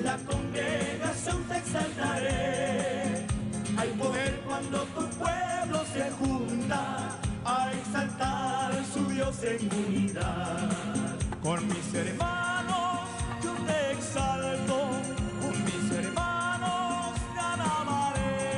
en la congregación te exaltaré. Hay poder cuando tu pueblo se junta a exaltar a su Dios en unidad. Con mis hermanos yo te exalto, con mis hermanos te alabaré.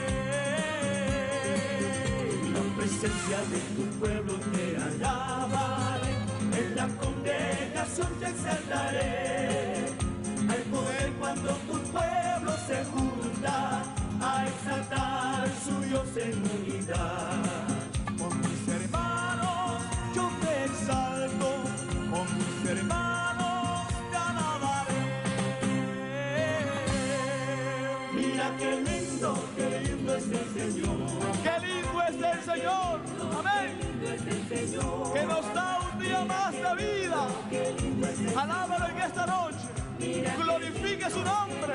La presencia de tu pueblo te alabaré, en la congregación te exaltaré. Hay poder cuando tu pueblo se junta a exaltar a su Dios en unidad. Con mis hermanos yo te exalto, con mis hermanos te alabaré. Mira qué lindo es el Señor. Qué lindo es el Señor. Amén. Que nos da un día más de vida. Alábalo en esta noche. Glorifique su nombre.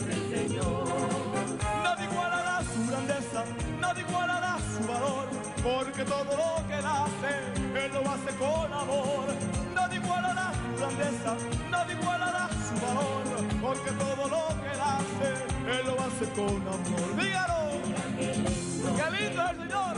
Nadie igualará su grandeza, nadie igualará su valor, porque todo lo que Él hace, Él lo hace con amor. Nadie igualará su grandeza, nadie igualará su valor, porque todo lo que Él hace, Él lo hace con amor. Dígalo, qué lindo es el Señor.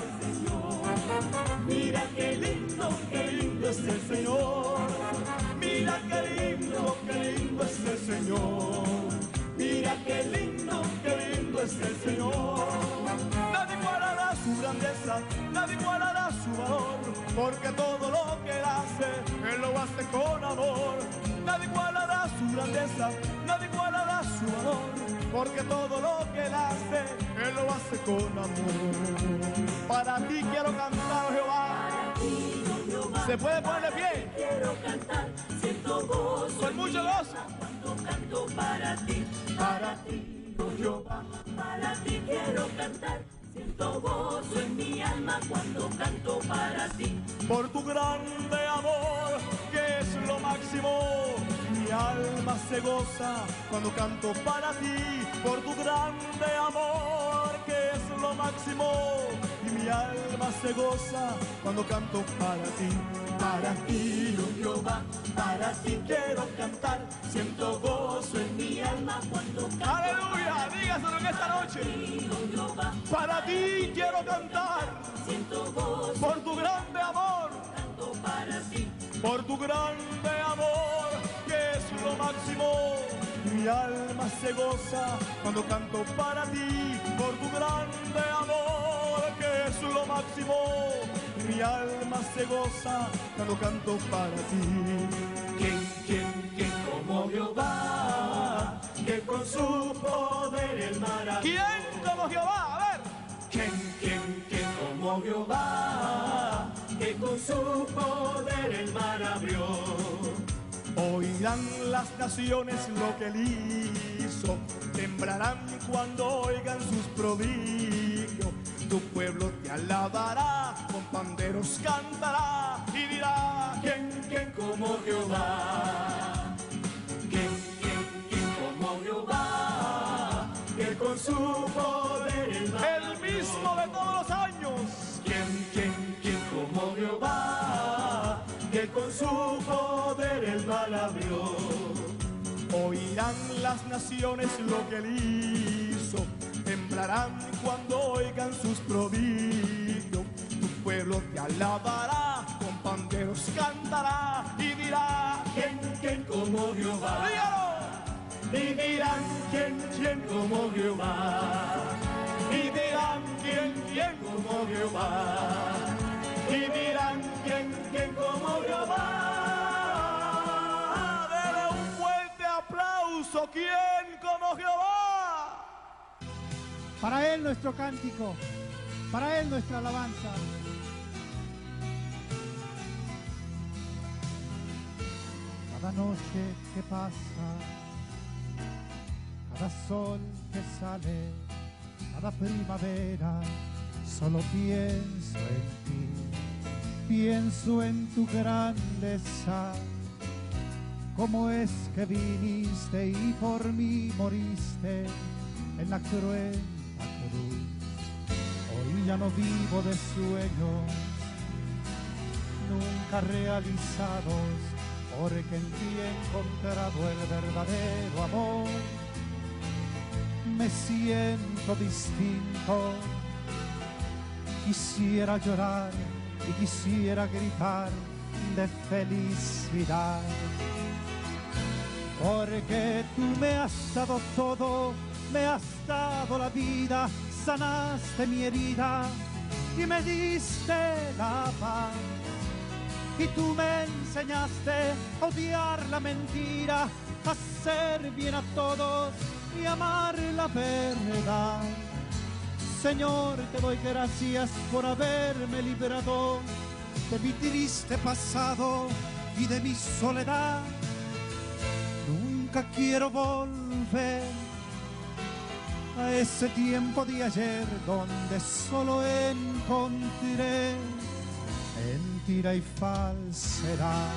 Mira qué lindo es el Señor. Mira qué lindo es el Señor. Mira qué lindo es el Señor. Nadie igualará su grandeza, nadie igualará su valor, porque todo lo que Él hace, Él lo hace con amor. Nadie igualará su grandeza, nadie igualará su valor, porque todo lo que Él hace, Él lo hace con amor. Para ti quiero cantar, oh Jehová. ¿Se puede poner de pie? Quiero cantar, siento gozo, con mucho gozo. Cuando canto para ti, oh Jehová. Para ti quiero cantar, siento gozo en mi alma cuando canto para ti. Por tu grande amor, que es lo máximo, mi alma se goza cuando canto para ti. Por tu grande amor, que es lo máximo, y mi alma se goza cuando canto para ti. Para ti, oh Jehová, para ti quiero cantar, siento gozo en mi alma cuando canto. Aleluya, dígaselo en esta noche. Para ti quiero cantar, siento gozo por tu grande amor. Canto para ti. Por tu grande amor, que es lo máximo, mi alma se goza cuando canto para ti. Por tu grande amor, que es lo máximo, mi alma se goza cuando canto para ti. ¿Quién como Jehová, que con su poder el mar abrió? ¿Quién como Jehová? A ver. ¿Quién como Jehová, que con su poder el mar abrió? Oirán las naciones lo que Él hizo, temblarán cuando oigan sus prodigios. Tu pueblo te alabará, con panderos cantará y dirá: ¿Quién como Jehová? ¿Quién como Jehová? Que con su poder el mismo de todos los años. ¿Quién como Jehová? Que con su poder el mal abrió. Oirán las naciones lo que Él hizo, temblarán cuando oigan sus prodigios. Tu pueblo te alabará, con panderos cantará y dirá: ¿Quién como Jehová? ¡Dígalo! Y dirán: ¿Quién como Jehová? Y dirán: ¿Quién como Jehová? Y dirán: ¿Quién como Jehová? Dele un fuerte aplauso. ¿Quién como Jehová? Para Él nuestro cántico, para Él nuestra alabanza. Cada noche que pasa, cada sol que sale, cada primavera, solo pienso en ti, pienso en tu grandeza. Cómo es que viniste y por mí moriste en la cruel cruz. Hoy ya no vivo de sueños nunca realizados. porque en ti he encontrado el verdadero amor. Me siento distinto, quisiera llorar y quisiera gritar de felicidad, porque tú me has dado todo, me has dado la vida, sanaste mi herida y me diste la paz. Y tú me enseñaste a odiar la mentira, a hacer bien a todos y amar la verdad. Señor, te doy gracias por haberme liberado de mi triste pasado y de mi soledad. Nunca quiero volver a ese tiempo de ayer donde solo encontré mentira y falsedad.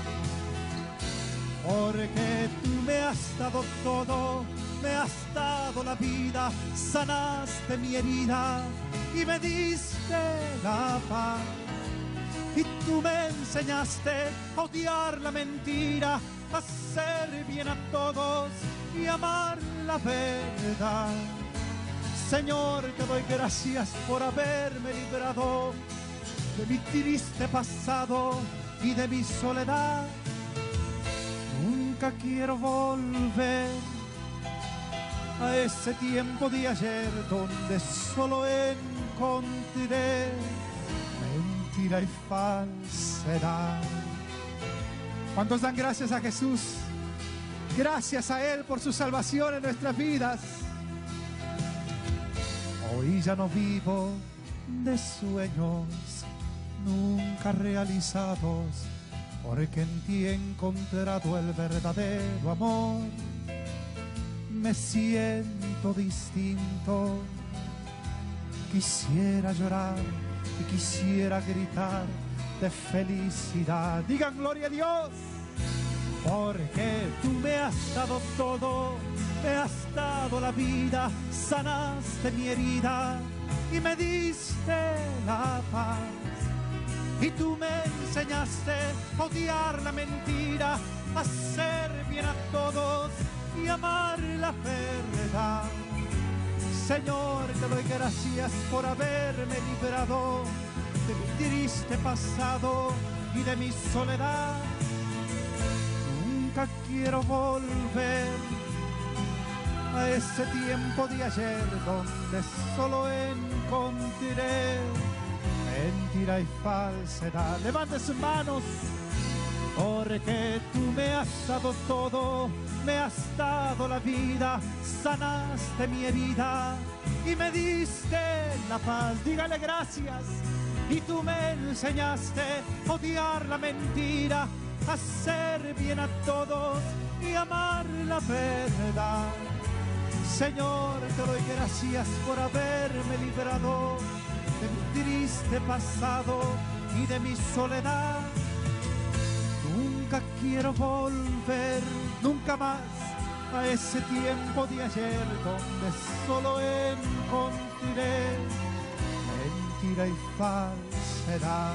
Porque tú me has dado todo, me has dado la vida, sanaste mi herida y me diste la paz. Y tú me enseñaste a odiar la mentira, a hacer bien a todos y amar la verdad. Señor, te doy gracias por haberme librado de mi triste pasado y de mi soledad. Nunca quiero volver a ese tiempo de ayer donde solo encontré mentira y falsedad. ¿Cuántos dan gracias a Jesús? Gracias a Él por su salvación en nuestras vidas. Hoy ya no vivo de sueños nunca realizados, porque en ti he encontrado el verdadero amor. Me siento distinto, quisiera llorar y quisiera gritar de felicidad. Digan gloria a Dios, porque tú me has dado todo, me has dado la vida, sanaste mi herida y me diste la paz. Y tú me enseñaste a odiar la mentira, a hacer bien a todos y amar la verdad. Señor, te doy gracias por haberme liberado de mi triste pasado y de mi soledad. Nunca quiero volver a ese tiempo de ayer donde solo encontré mentira y falsedad. Levante sus manos, porque tú me has dado todo, me has dado la vida, sanaste mi herida y me diste la paz. Dígale gracias. Y tú me enseñaste a odiar la mentira, a hacer bien a todos y amar la verdad. Señor, te doy gracias por haberme librado de mi triste pasado y de mi soledad. Nunca quiero volver, nunca más, a ese tiempo de ayer donde solo encontré mentira y falsedad.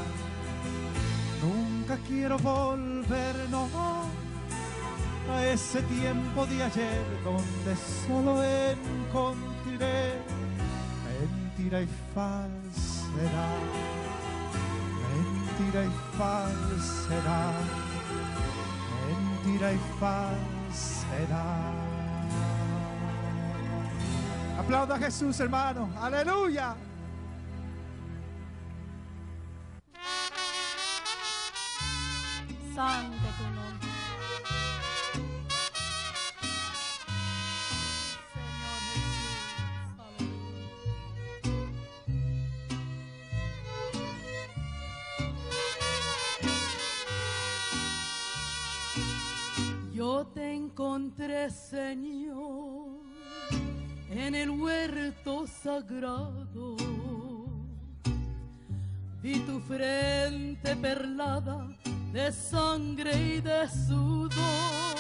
Nunca quiero volver, no, a ese tiempo de ayer donde solo encontré mentira y falsedad. Mentira y falsedad. Mentira y falsedad. Aplauda a Jesús, hermano. Aleluya. Santo tu nombre. Señor Jesús, aleluya. Yo te encontré, Señor, en el huerto sagrado. Vi tu frente perlada de sangre y de sudor.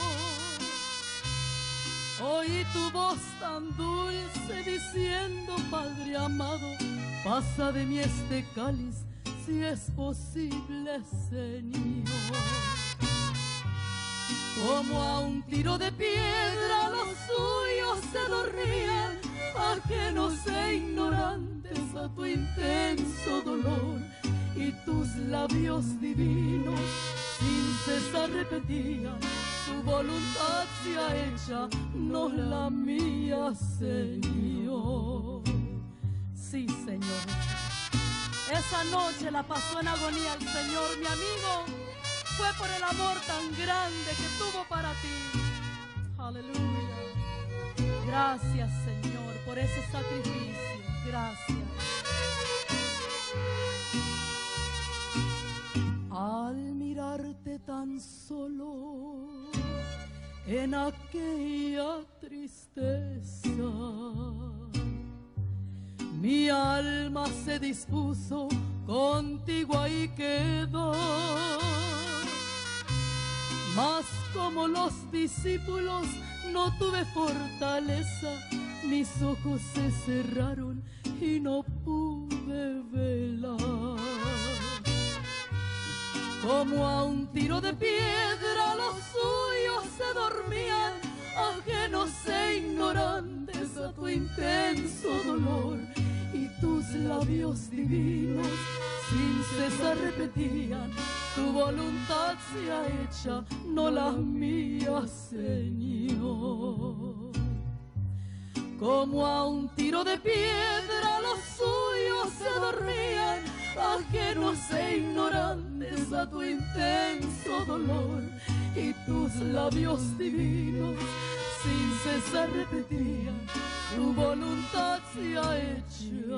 Oí tu voz tan dulce diciendo: Padre amado, pasa de mí este cáliz, si es posible, Señor. Como a un tiro de piedra los suyos se dormían, ajenos e ignorantes a tu intenso dolor, y tus labios divinos sin cesar repetían: tu voluntad sea hecha, no la mía, Señor. Sí, Señor. Esa noche la pasó en agonía el Señor, mi amigo. Fue por el amor tan grande que tuvo para ti. Aleluya. Gracias, Señor, por ese sacrificio. Gracias. Al mirarte tan solo en aquella tristeza, mi alma se dispuso, contigo ahí quedó. Mas como los discípulos no tuve fortaleza, mis ojos se cerraron y no pude velar. Como a un tiro de piedra los suyos se dormían, ajenos e ignorantes a tu intenso dolor, y tus labios divinos sin cesar repetían: tu voluntad sea hecha, no la mía, Señor. Como a un tiro de piedra los suyos se dormían, ajenos e ignorantes a tu intenso dolor, y tus labios divinos sin cesar repetían: tu voluntad sea hecha,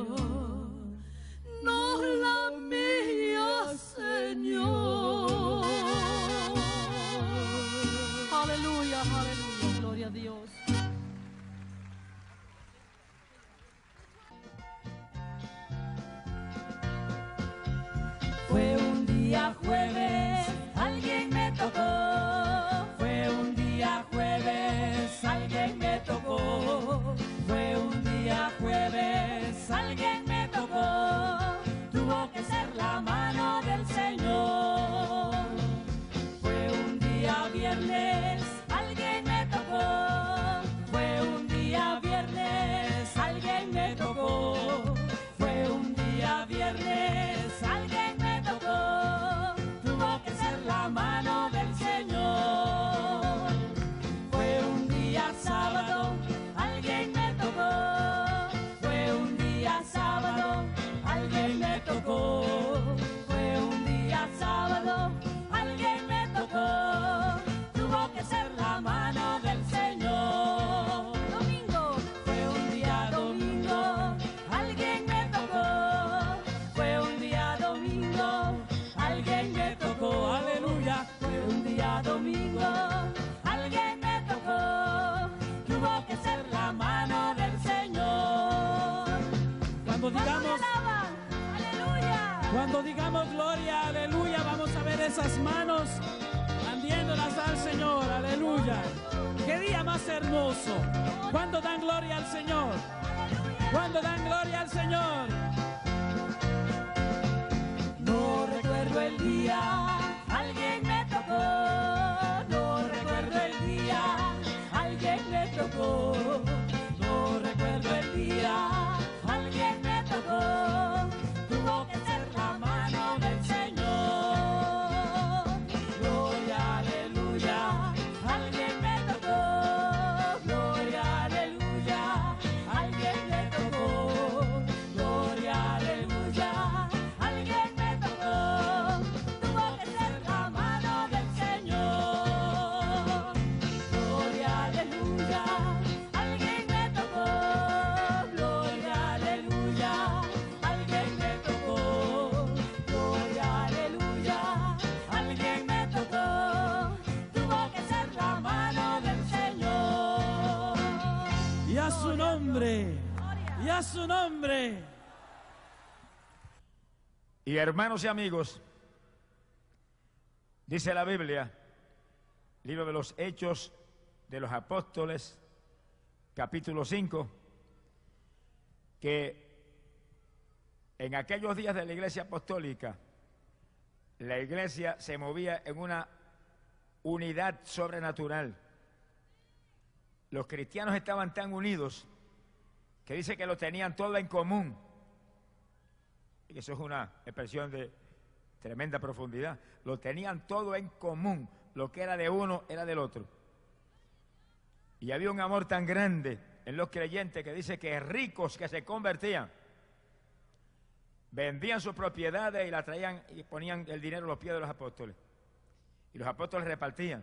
no la mía, Señor. Aleluya, aleluya, gloria a Dios. Fue un día jueves, alguien me tocó. Fue un día jueves, alguien me tocó. Fue un día jueves, alguien me tocó. Tuvo que ser la mano del Señor. Fue un día viernes, alguien me tocó. Fue un día viernes, alguien me tocó. Fue un día viernes, alguien me tocó. Tuvo que ser la mano del Señor. Fue un día sábado, alguien me tocó. Fue un día sábado, alguien me tocó. Fue un día sábado, alguien me tocó. Tuvo que ser la mano del Señor. Domingo, fue un día domingo, alguien me tocó. Fue un día domingo, alguien me tocó. Aleluya. Fue un día domingo, alguien me tocó. Tuvo que ser la mano del Señor. Cuando digamos gloria, aleluya, vamos a ver esas manos tendiéndolas al Señor, aleluya. Qué día más hermoso. Cuando dan gloria al Señor. Cuando dan gloria al Señor. No recuerdo el día, alguien me tocó. No recuerdo el día, alguien me tocó. No recuerdo el día, alguien me tocó. Tuvo que ser la mano del Señor. Gloria, aleluya, alguien me tocó. Gloria, aleluya, alguien me tocó. Gloria, aleluya, alguien me tocó. Tuvo que ser la mano del Señor. Gloria, aleluya, alguien me tocó. Gloria, aleluya, alguien me tocó. Gloria, aleluya, alguien me tocó. Tuvo que ser la mano del Señor. Y a su nombre. Y a su nombre. Y hermanos y amigos, dice la Biblia, libro de los Hechos de los Apóstoles, capítulo 5, que en aquellos días de la iglesia apostólica, la iglesia se movía en una unidad sobrenatural. Los cristianos estaban tan unidos que dice que lo tenían todo en común. Y eso es una expresión de tremenda profundidad. Lo tenían todo en común. Lo que era de uno era del otro. Y había un amor tan grande en los creyentes que dice que ricos que se convertían, vendían sus propiedades y la traían y ponían el dinero a los pies de los apóstoles. Y los apóstoles repartían.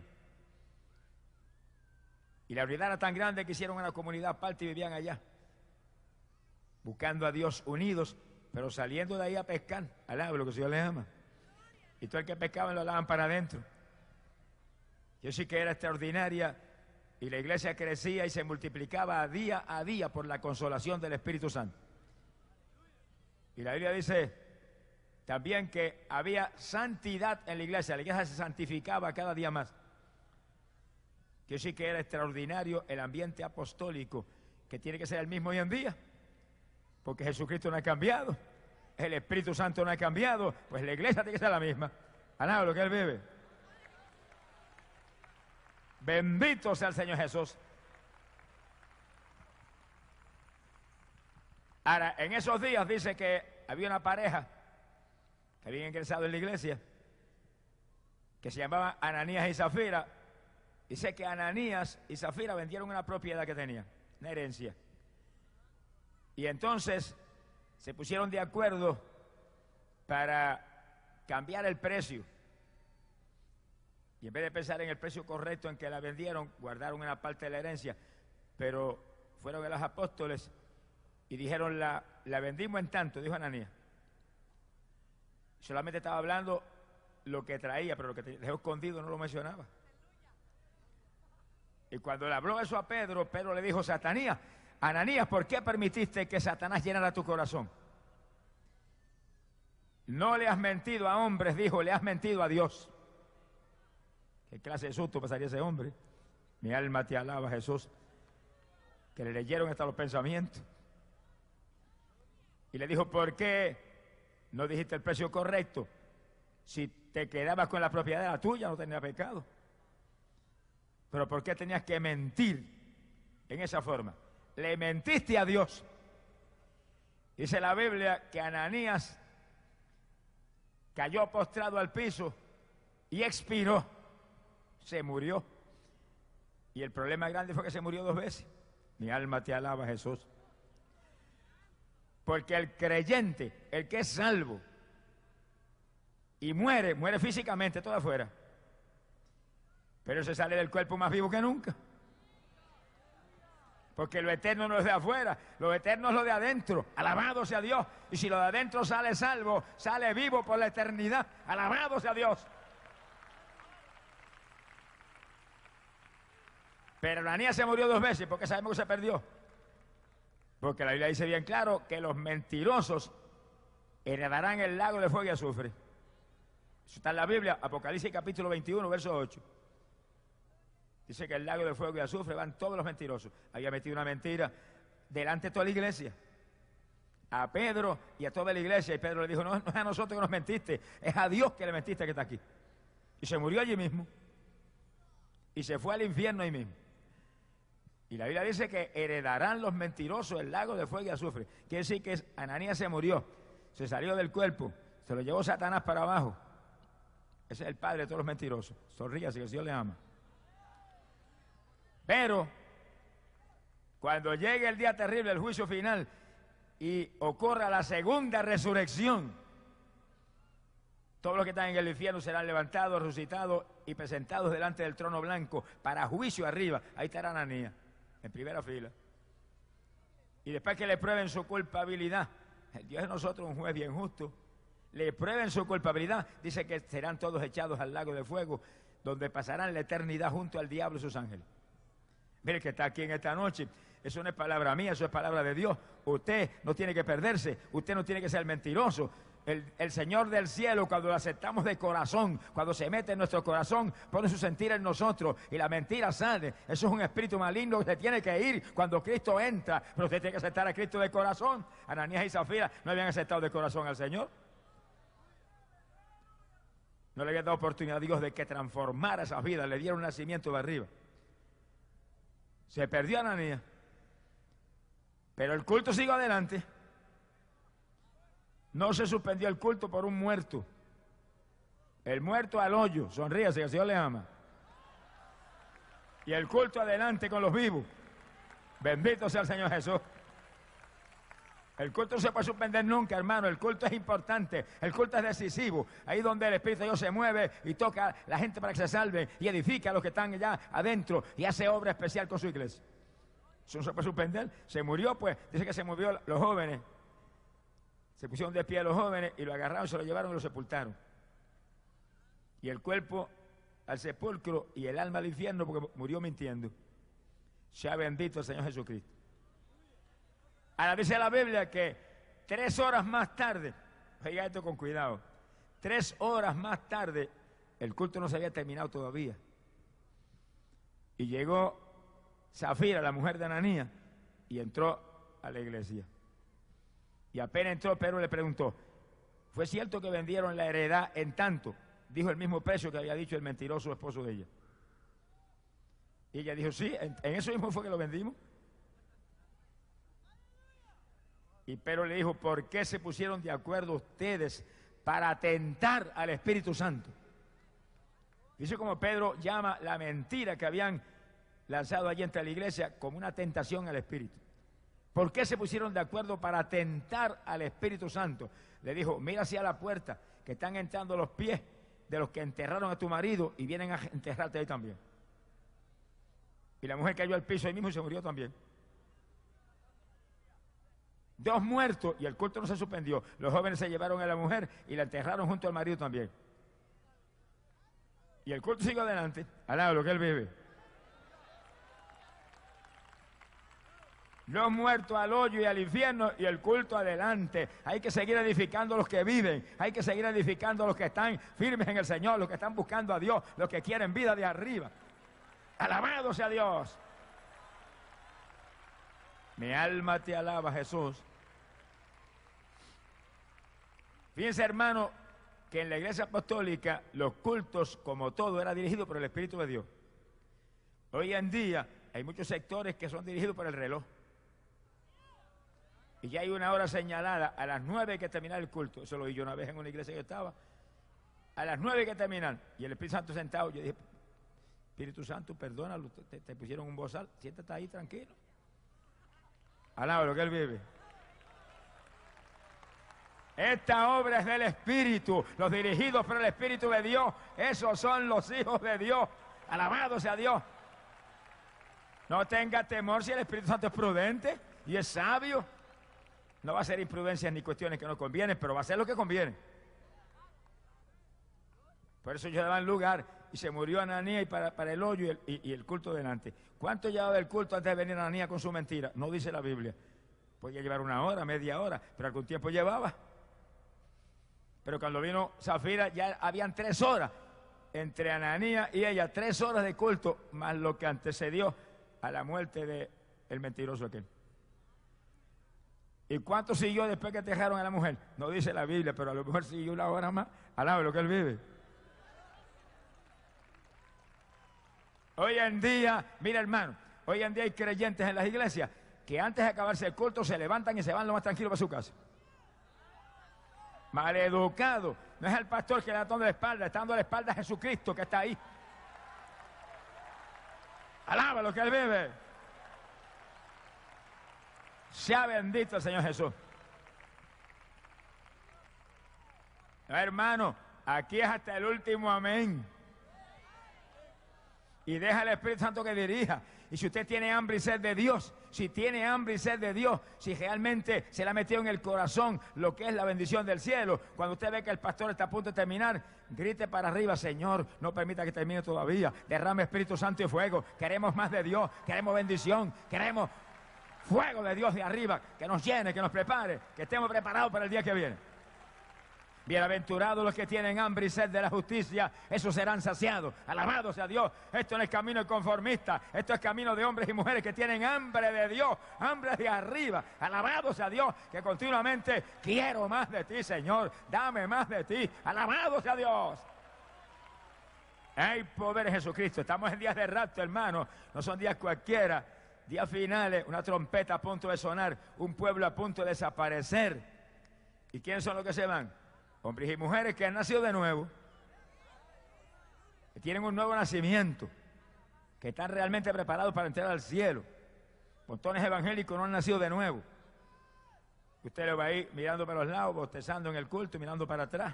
Y la unidad era tan grande que hicieron una comunidad aparte y vivían allá, buscando a Dios unidos, pero saliendo de ahí a pescar, al agua, lo que el Señor les ama. Y todo el que pescaba lo daban para adentro. Yo sí que era extraordinaria, y la iglesia crecía y se multiplicaba día a día por la consolación del Espíritu Santo. Y la Biblia dice también que había santidad en la iglesia se santificaba cada día más. Yo sí que era extraordinario el ambiente apostólico, que tiene que ser el mismo hoy en día, porque Jesucristo no ha cambiado, el Espíritu Santo no ha cambiado, pues la iglesia tiene que ser la misma. Alaba lo que Él vive. Bendito sea el Señor Jesús. Ahora, en esos días dice que había una pareja que había ingresado en la iglesia, que se llamaban Ananías y Zafira. Dice que Ananías y Zafira vendieron una propiedad que tenían, una herencia. Y entonces se pusieron de acuerdo para cambiar el precio. Y en vez de pensar en el precio correcto en que la vendieron, guardaron una parte de la herencia. Pero fueron a los apóstoles y dijeron, la vendimos en tanto, dijo Ananías. Solamente estaba hablando lo que traía, pero lo que dejó escondido no lo mencionaba. Y cuando le habló eso a Pedro, Pedro le dijo, Ananías, ¿por qué permitiste que Satanás llenara tu corazón? No le has mentido a hombres, dijo, le has mentido a Dios. ¿Qué clase de susto pasaría ese hombre? Mi alma te alaba, Jesús. Que le leyeron hasta los pensamientos. Y le dijo, ¿por qué no dijiste el precio correcto? Si te quedabas con la propiedad de la tuya, no tenía pecado. Pero ¿por qué tenías que mentir en esa forma? Le mentiste a Dios. Dice la Biblia que Ananías cayó postrado al piso y expiró. Se murió. Y el problema grande fue que se murió 2 veces. Mi alma te alaba, Jesús. Porque el creyente, el que es salvo y muere físicamente todo afuera, pero se sale del cuerpo más vivo que nunca. Porque lo eterno no es de afuera, lo eterno es lo de adentro. Alabado sea Dios. Y si lo de adentro sale salvo, sale vivo por la eternidad. Alabado sea Dios. Pero Ananías se murió 2 veces. ¿Por qué sabemos que se perdió? Porque la Biblia dice bien claro que los mentirosos heredarán el lago de fuego y azufre. Eso está en la Biblia, Apocalipsis capítulo 21, verso 8. Dice que el lago de fuego y azufre van todos los mentirosos. Había metido una mentira delante de toda la iglesia, a Pedro y a toda la iglesia. Y Pedro le dijo, no es a nosotros que nos mentiste, es a Dios que le mentiste que está aquí. Y se murió allí mismo. Y se fue al infierno ahí mismo. Y la Biblia dice que heredarán los mentirosos el lago de fuego y azufre. Quiere decir que Ananías se murió, se salió del cuerpo, se lo llevó Satanás para abajo. Ese es el padre de todos los mentirosos. Sonríase, que el Señor le ama. Pero cuando llegue el día terrible, el juicio final, y ocurra la segunda resurrección, todos los que están en el infierno serán levantados, resucitados y presentados delante del trono blanco para juicio arriba. Ahí estará Ananías, en primera fila. Y después que le prueben su culpabilidad, el Dios de nosotros es un juez bien justo, le prueben su culpabilidad, dice que serán todos echados al lago de fuego, donde pasarán la eternidad junto al diablo y sus ángeles. Mire que está aquí en esta noche, eso no es palabra mía, eso es palabra de Dios. Usted no tiene que perderse, usted no tiene que ser mentiroso. El Señor del cielo, cuando lo aceptamos de corazón, cuando se mete en nuestro corazón, pone su sentir en nosotros y la mentira sale. Eso es un espíritu maligno que se tiene que ir cuando Cristo entra, pero usted tiene que aceptar a Cristo de corazón. Ananías y Zafira no habían aceptado de corazón al Señor. No le había dado oportunidad a Dios de que transformara esas vidas, le diera un nacimiento de arriba. Se perdió Ananías, pero el culto siguió adelante. No se suspendió el culto por un muerto. El muerto al hoyo, sonríase, que el Señor le ama. Y el culto adelante con los vivos. Bendito sea el Señor Jesús. El culto no se puede suspender nunca, hermano. El culto es importante, el culto es decisivo. Ahí donde el Espíritu de Dios se mueve y toca a la gente para que se salve y edifica a los que están allá adentro y hace obra especial con su iglesia. Eso no se puede suspender. Se murió, pues, dice que se movió los jóvenes. Se pusieron de pie los jóvenes y lo agarraron, se lo llevaron y lo sepultaron. Y el cuerpo al sepulcro y el alma al infierno porque murió mintiendo. Sea bendito el Señor Jesucristo. Ahora dice la Biblia que 3 horas más tarde, oiga esto con cuidado, 3 horas más tarde, el culto no se había terminado todavía. Y llegó Zafira, la mujer de Ananías, y entró a la iglesia. Y apenas entró, Pedro le preguntó, ¿fue cierto que vendieron la heredad en tanto? Dijo el mismo precio que había dicho el mentiroso esposo de ella. Y ella dijo, sí, en eso mismo fue que lo vendimos. Y Pedro le dijo, ¿por qué se pusieron de acuerdo ustedes para atentar al Espíritu Santo? Dice como Pedro llama la mentira que habían lanzado allí entre la iglesia como una tentación al Espíritu. ¿Por qué se pusieron de acuerdo para atentar al Espíritu Santo? Le dijo, mira hacia la puerta, que están entrando los pies de los que enterraron a tu marido y vienen a enterrarte ahí también. Y la mujer cayó al piso ahí mismo y se murió también. 2 muertos y el culto no se suspendió. Los jóvenes se llevaron a la mujer y la enterraron junto al marido también. Y el culto siguió adelante. Alaba lo que él vive. 2 muertos al hoyo y al infierno y el culto adelante. Hay que seguir edificando a los que viven. Hay que seguir edificando a los que están firmes en el Señor, los que están buscando a Dios, los que quieren vida de arriba. Alabado sea Dios. Mi alma te alaba, Jesús. Fíjense, hermano, que en la iglesia apostólica los cultos, como todo, era dirigido por el Espíritu de Dios. Hoy en día hay muchos sectores que son dirigidos por el reloj. Y ya hay una hora señalada, a las 9 hay que terminar el culto. Eso lo vi yo una vez en una iglesia que yo estaba. A las 9 hay que terminar. Y el Espíritu Santo sentado, yo dije, Espíritu Santo, perdónalo, te pusieron un bozal, siéntate ahí tranquilo. Alaba lo que él vive. Esta obra es del Espíritu, los dirigidos por el Espíritu de Dios, esos son los hijos de Dios. Alabado sea Dios. No tenga temor si el Espíritu Santo es prudente y es sabio. No va a hacer imprudencias ni cuestiones que no convienen, pero va a hacer lo que conviene. Por eso ellos daban lugar y se murió Ananías y para el hoyo y el culto delante. ¿Cuánto llevaba el culto antes de venir Ananías con su mentira? No dice la Biblia. Podía llevar 1 hora, media hora, pero algún tiempo llevaba. Pero cuando vino Zafira ya habían 3 horas entre Ananías y ella, 3 horas de culto, más lo que antecedió a la muerte del mentiroso aquel. ¿Y cuánto siguió después que dejaron a la mujer? No dice la Biblia, pero a lo mejor siguió 1 hora más. Alaba lo que él vive. Hoy en día, mira hermano, hoy en día hay creyentes en las iglesias que antes de acabarse el culto se levantan y se van lo más tranquilo para su casa. Maleducado. No es el pastor que le está dando la espalda, está dando la espalda a Jesucristo que está ahí. Alaba lo que él vive. Sea bendito el Señor Jesús. No, hermano, aquí es hasta el último amén. Y deja al Espíritu Santo que dirija. Y si usted tiene hambre y sed de Dios, si tiene hambre y sed de Dios, si realmente se le ha metido en el corazón lo que es la bendición del cielo, cuando usted ve que el pastor está a punto de terminar, grite para arriba, Señor, no permita que termine todavía, derrame Espíritu Santo y fuego, queremos más de Dios, queremos bendición, queremos fuego de Dios de arriba, que nos llene, que nos prepare, que estemos preparados para el día que viene. Bienaventurados los que tienen hambre y sed de la justicia, esos serán saciados. Alabado sea Dios. Esto no es camino conformista, esto es camino de hombres y mujeres que tienen hambre de Dios, hambre de arriba. Alabado sea Dios, que continuamente quiero más de ti, Señor, dame más de ti. Alabado sea Dios. Hay poder en Jesucristo. Estamos en días de rapto, hermano. No son días cualquiera. Días finales, una trompeta a punto de sonar, un pueblo a punto de desaparecer. ¿Y quiénes son los que se van? Hombres y mujeres que han nacido de nuevo, que tienen un nuevo nacimiento, que están realmente preparados para entrar al cielo. Montones evangélicos no han nacido de nuevo. Usted lo va ahí mirando para los lados, bostezando en el culto y mirando para atrás,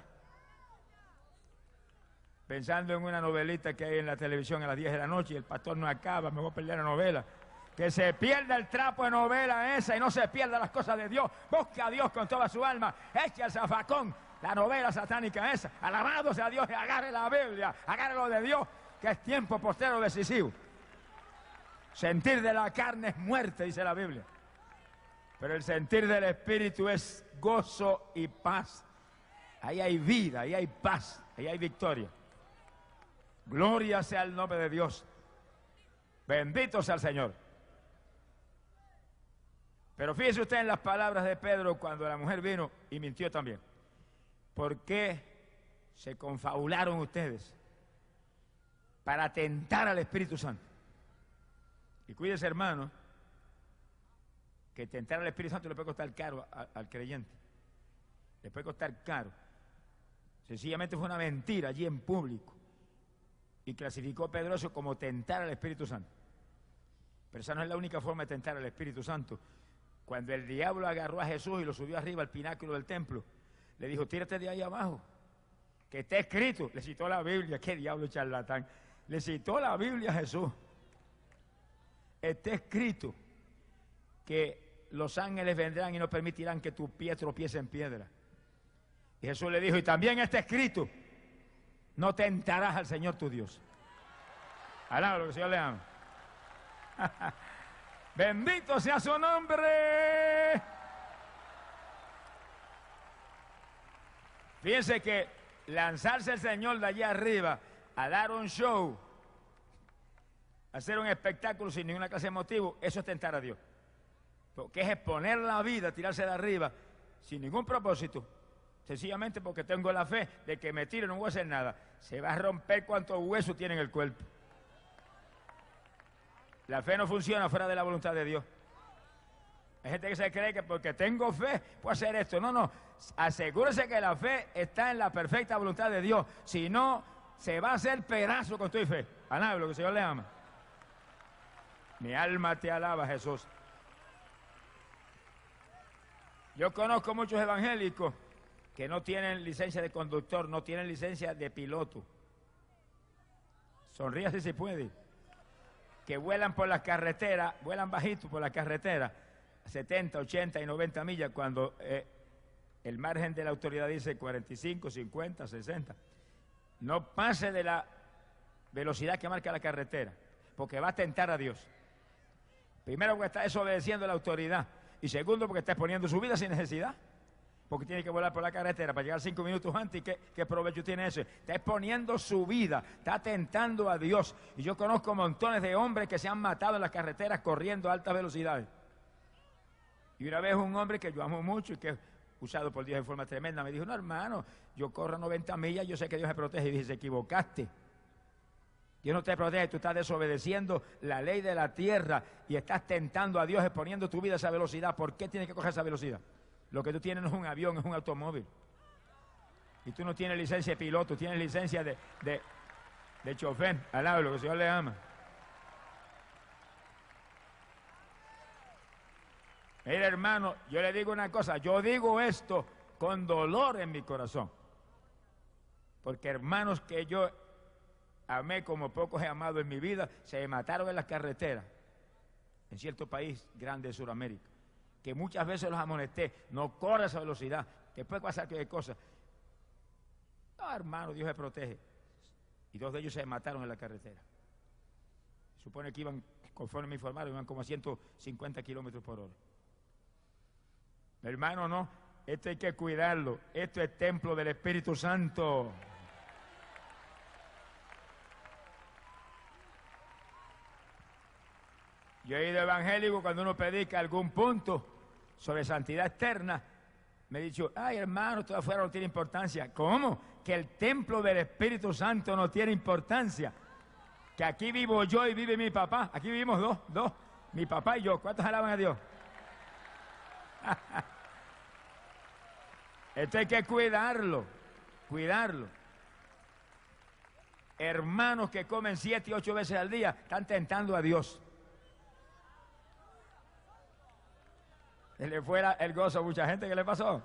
pensando en una novelita que hay en la televisión a las 10 de la noche y el pastor no acaba, me voy a perder la novela. Que se pierda el trapo de novela esa y no se pierda las cosas de Dios. Busca a Dios con toda su alma. Echa el zafacón, la novela satánica esa. Alabado sea Dios y agarre la Biblia, agarre lo de Dios, que es tiempo postrero decisivo. Sentir de la carne es muerte, dice la Biblia. Pero el sentir del Espíritu es gozo y paz. Ahí hay vida, ahí hay paz, ahí hay victoria. Gloria sea el nombre de Dios. Bendito sea el Señor. Pero fíjese usted en las palabras de Pedro cuando la mujer vino y mintió también. ¿Por qué se confabularon ustedes para tentar al Espíritu Santo? Y cuídese, hermano, que tentar al Espíritu Santo le puede costar caro al creyente. Le puede costar caro. Sencillamente fue una mentira allí en público. Y clasificó Pedro eso como tentar al Espíritu Santo. Pero esa no es la única forma de tentar al Espíritu Santo. Cuando el diablo agarró a Jesús y lo subió arriba al pináculo del templo, le dijo, tírate de ahí abajo, que está escrito. Le citó la Biblia. ¡Qué diablo charlatán! Le citó la Biblia a Jesús. Está escrito que los ángeles vendrán y no permitirán que tu pie tropiece en piedra. Y Jesús le dijo, y también está escrito, no tentarás al Señor tu Dios. Alaba lo que el Señor le ama. Bendito sea su nombre. Fíjense que lanzarse el Señor de allá arriba a dar un show, hacer un espectáculo sin ninguna clase de motivo, eso es tentar a Dios. Porque es exponer la vida, tirarse de arriba sin ningún propósito, sencillamente porque tengo la fe de que me tiro y no voy a hacer nada. Se va a romper cuantos huesos tiene en el cuerpo. La fe no funciona fuera de la voluntad de Dios. Hay gente que se cree que porque tengo fe puedo hacer esto. No, no. Asegúrese que la fe está en la perfecta voluntad de Dios. Si no, se va a hacer pedazo con tu fe. Alaba lo que el Señor le ama. Mi alma te alaba, Jesús. Yo conozco muchos evangélicos que no tienen licencia de conductor, no tienen licencia de piloto. Sonríe si se puede. Que vuelan por las carreteras, vuelan bajito por la carretera, 70, 80 y 90 millas, cuando el margen de la autoridad dice 45, 50, 60. No pase de la velocidad que marca la carretera, porque va a tentar a Dios. Primero, porque está desobedeciendo a la autoridad, y segundo, porque está exponiendo su vida sin necesidad, porque tiene que volar por la carretera para llegar 5 minutos antes. ¿Y qué provecho tiene eso? Está exponiendo su vida, está tentando a Dios. Y yo conozco montones de hombres que se han matado en las carreteras corriendo a altas velocidades. Y una vez un hombre que yo amo mucho y que es usado por Dios de forma tremenda, me dijo, no, hermano, yo corro 90 millas, yo sé que Dios me protege. Y dije, se equivocaste. Dios no te protege, tú estás desobedeciendo la ley de la tierra y estás tentando a Dios exponiendo tu vida a esa velocidad. ¿Por qué tienes que coger esa velocidad? Lo que tú tienes no es un avión, es un automóvil. Y tú no tienes licencia de piloto, tienes licencia de chofer. Alaba lo que el Señor le ama. Mira, hermano, yo le digo una cosa, yo digo esto con dolor en mi corazón. Porque hermanos que yo amé como pocos he amado en mi vida, se mataron en las carreteras, en cierto país grande de Sudamérica, que muchas veces los amonesté, no corra esa velocidad, que puede pasar cualquier cosa. No, hermano, Dios me protege. Y 2 de ellos se mataron en la carretera. Se supone que iban, conforme me informaron, iban como a 150 kilómetros por hora. Hermano, no, esto hay que cuidarlo, esto es templo del Espíritu Santo. Yo he ido evangélico cuando uno predica algún punto sobre santidad externa, me ha dicho, ay hermano, todo afuera no tiene importancia. ¿Cómo? Que el templo del Espíritu Santo no tiene importancia. Que aquí vivo yo y vive mi papá. Aquí vivimos dos. Mi papá y yo. ¿Cuántos alaban a Dios? Esto hay que cuidarlo. Hermanos que comen 7 y 8 veces al día están tentando a Dios. Se le fuera el gozo a mucha gente. ¿Qué le pasó?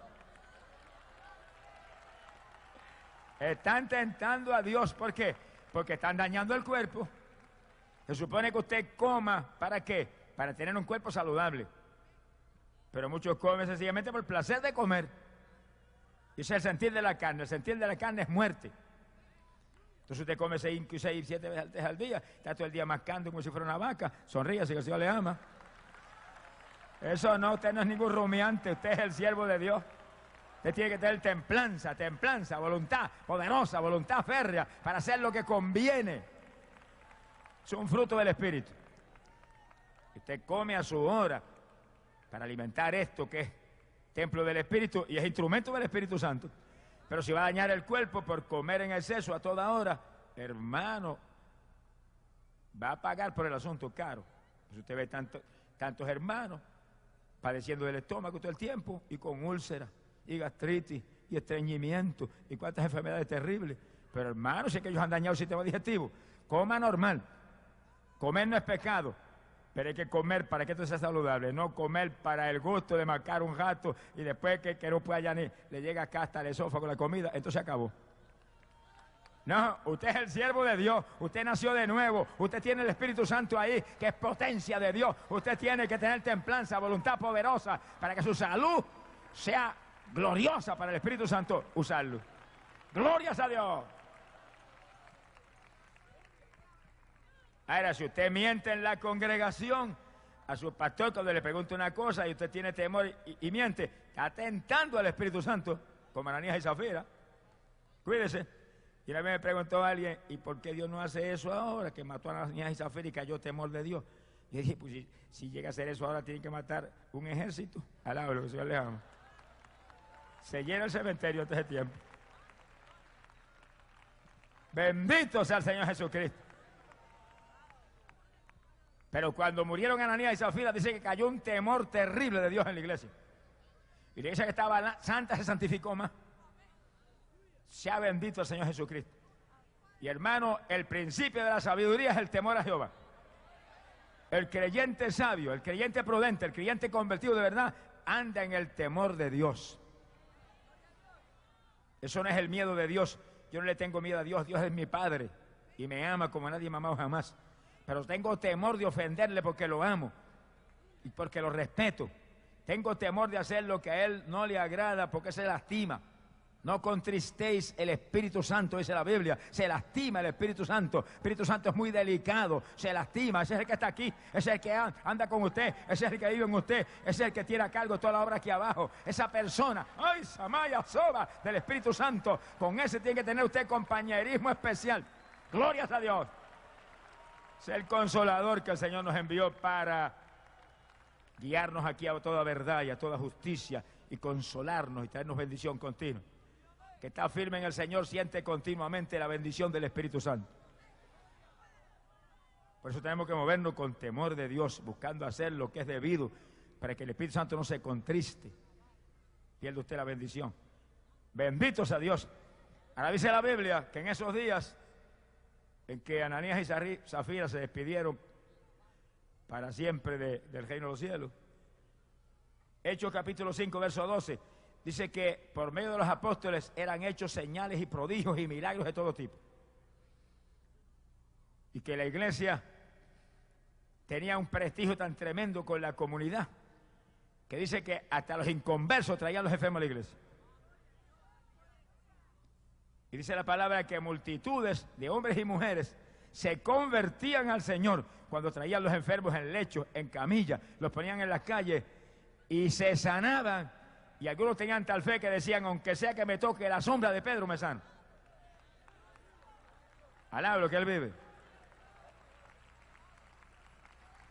Están tentando a Dios. ¿Por qué? Porque están dañando el cuerpo. Se supone que usted coma, ¿para qué? Para tener un cuerpo saludable. Pero muchos comen sencillamente por el placer de comer. Y ese es el sentir de la carne. El sentir de la carne es muerte. Entonces usted come 5, 6, 7 veces al día, está todo el día mascando como si fuera una vaca, sonríe si el Señor le ama. Eso no, usted no es ningún rumiante, usted es el siervo de Dios. Usted tiene que tener templanza, voluntad poderosa, voluntad férrea para hacer lo que conviene. Es un fruto del Espíritu. Usted come a su hora para alimentar esto que es templo del Espíritu y es instrumento del Espíritu Santo. Pero si va a dañar el cuerpo por comer en exceso a toda hora, hermano, va a pagar por el asunto caro. Pues usted ve tantos hermanos padeciendo del estómago todo el tiempo y con úlceras y gastritis y estreñimiento y cuántas enfermedades terribles. Pero hermano, si es que ellos han dañado el sistema digestivo, coma normal. Comer no es pecado, pero hay que comer para que esto sea saludable, no comer para el gusto de marcar un rato y después que no pueda ya ni le llega acá hasta el esófago la comida, entonces se acabó. No, usted es el siervo de Dios, usted nació de nuevo, usted tiene el Espíritu Santo ahí, que es potencia de Dios. Usted tiene que tener templanza, voluntad poderosa para que su salud sea gloriosa para el Espíritu Santo usarlo. ¡Glorias a Dios! Ahora, si usted miente en la congregación, a su pastor cuando le pregunta una cosa y usted tiene temor y miente, está tentando al Espíritu Santo, como Ananías y Zafira. Cuídese. Y una vez me preguntó alguien, ¿y por qué Dios no hace eso ahora? Que mató a Ananías y Zafira y cayó temor de Dios. Y yo dije, pues si llega a hacer eso ahora, tiene que matar un ejército. Alaba lo que el Señor le ama. Se llena el cementerio antes de tiempo. Bendito sea el Señor Jesucristo. Pero cuando murieron Ananías y Zafira, dice que cayó un temor terrible de Dios en la iglesia. Y la iglesia que estaba santa se santificó más. Sea bendito el Señor Jesucristo. Y hermano, el principio de la sabiduría es el temor a Jehová. El creyente sabio, el creyente prudente, el creyente convertido de verdad, anda en el temor de Dios. Eso no es el miedo de Dios. Yo no le tengo miedo a Dios. Dios es mi Padre y me ama como nadie me ha amado jamás. Pero tengo temor de ofenderle porque lo amo y porque lo respeto. Tengo temor de hacer lo que a Él no le agrada porque se lastima. No contristéis el Espíritu Santo, dice la Biblia. Se lastima el Espíritu Santo. El Espíritu Santo es muy delicado. Se lastima. Ese es el que está aquí. Ese es el que anda con usted. Ese es el que vive en usted. Ese es el que tiene a cargo toda la obra aquí abajo. Esa persona, ¡ay, Samaya Soba! Del Espíritu Santo. Con ese tiene que tener usted compañerismo especial. Glorias a Dios. Es el consolador que el Señor nos envió para guiarnos aquí a toda verdad y a toda justicia y consolarnos y traernos bendición continua. Que está firme en el Señor siente continuamente la bendición del Espíritu Santo. Por eso tenemos que movernos con temor de Dios, buscando hacer lo que es debido para que el Espíritu Santo no se contriste. Pierde usted la bendición. Bendito sea Dios. Ahora dice la Biblia que en esos días en que Ananías y Zafira se despidieron para siempre del reino de los cielos. Hechos capítulo 5, verso 12, dice que por medio de los apóstoles eran hechos señales y prodigios y milagros de todo tipo. Y que la iglesia tenía un prestigio tan tremendo con la comunidad, que dice que hasta los inconversos traían los enfermos a la iglesia. Y dice la palabra que multitudes de hombres y mujeres se convertían al Señor cuando traían los enfermos en lechos, en camillas, los ponían en las calles y se sanaban. Y algunos tenían tal fe que decían, aunque sea que me toque la sombra de Pedro, me sano. Alaba lo que él vive.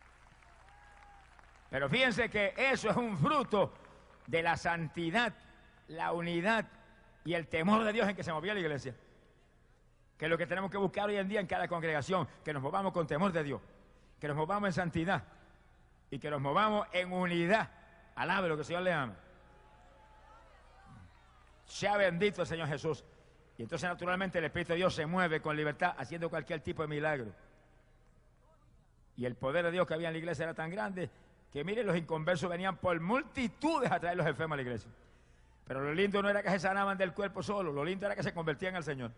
Pero fíjense que eso es un fruto de la santidad la unidad y el temor de Dios en que se movía la iglesia. Que es lo que tenemos que buscar hoy en día en cada congregación, que nos movamos con temor de Dios, que nos movamos en santidad y que nos movamos en unidad. Alabe lo que el Señor le ama. Sea bendito el Señor Jesús. Y entonces naturalmente el Espíritu de Dios se mueve con libertad haciendo cualquier tipo de milagro. Y el poder de Dios que había en la iglesia era tan grande que miren, los inconversos venían por multitudes a traer los enfermos a la iglesia. Pero lo lindo no era que se sanaban del cuerpo solo, lo lindo era que se convertían al Señor.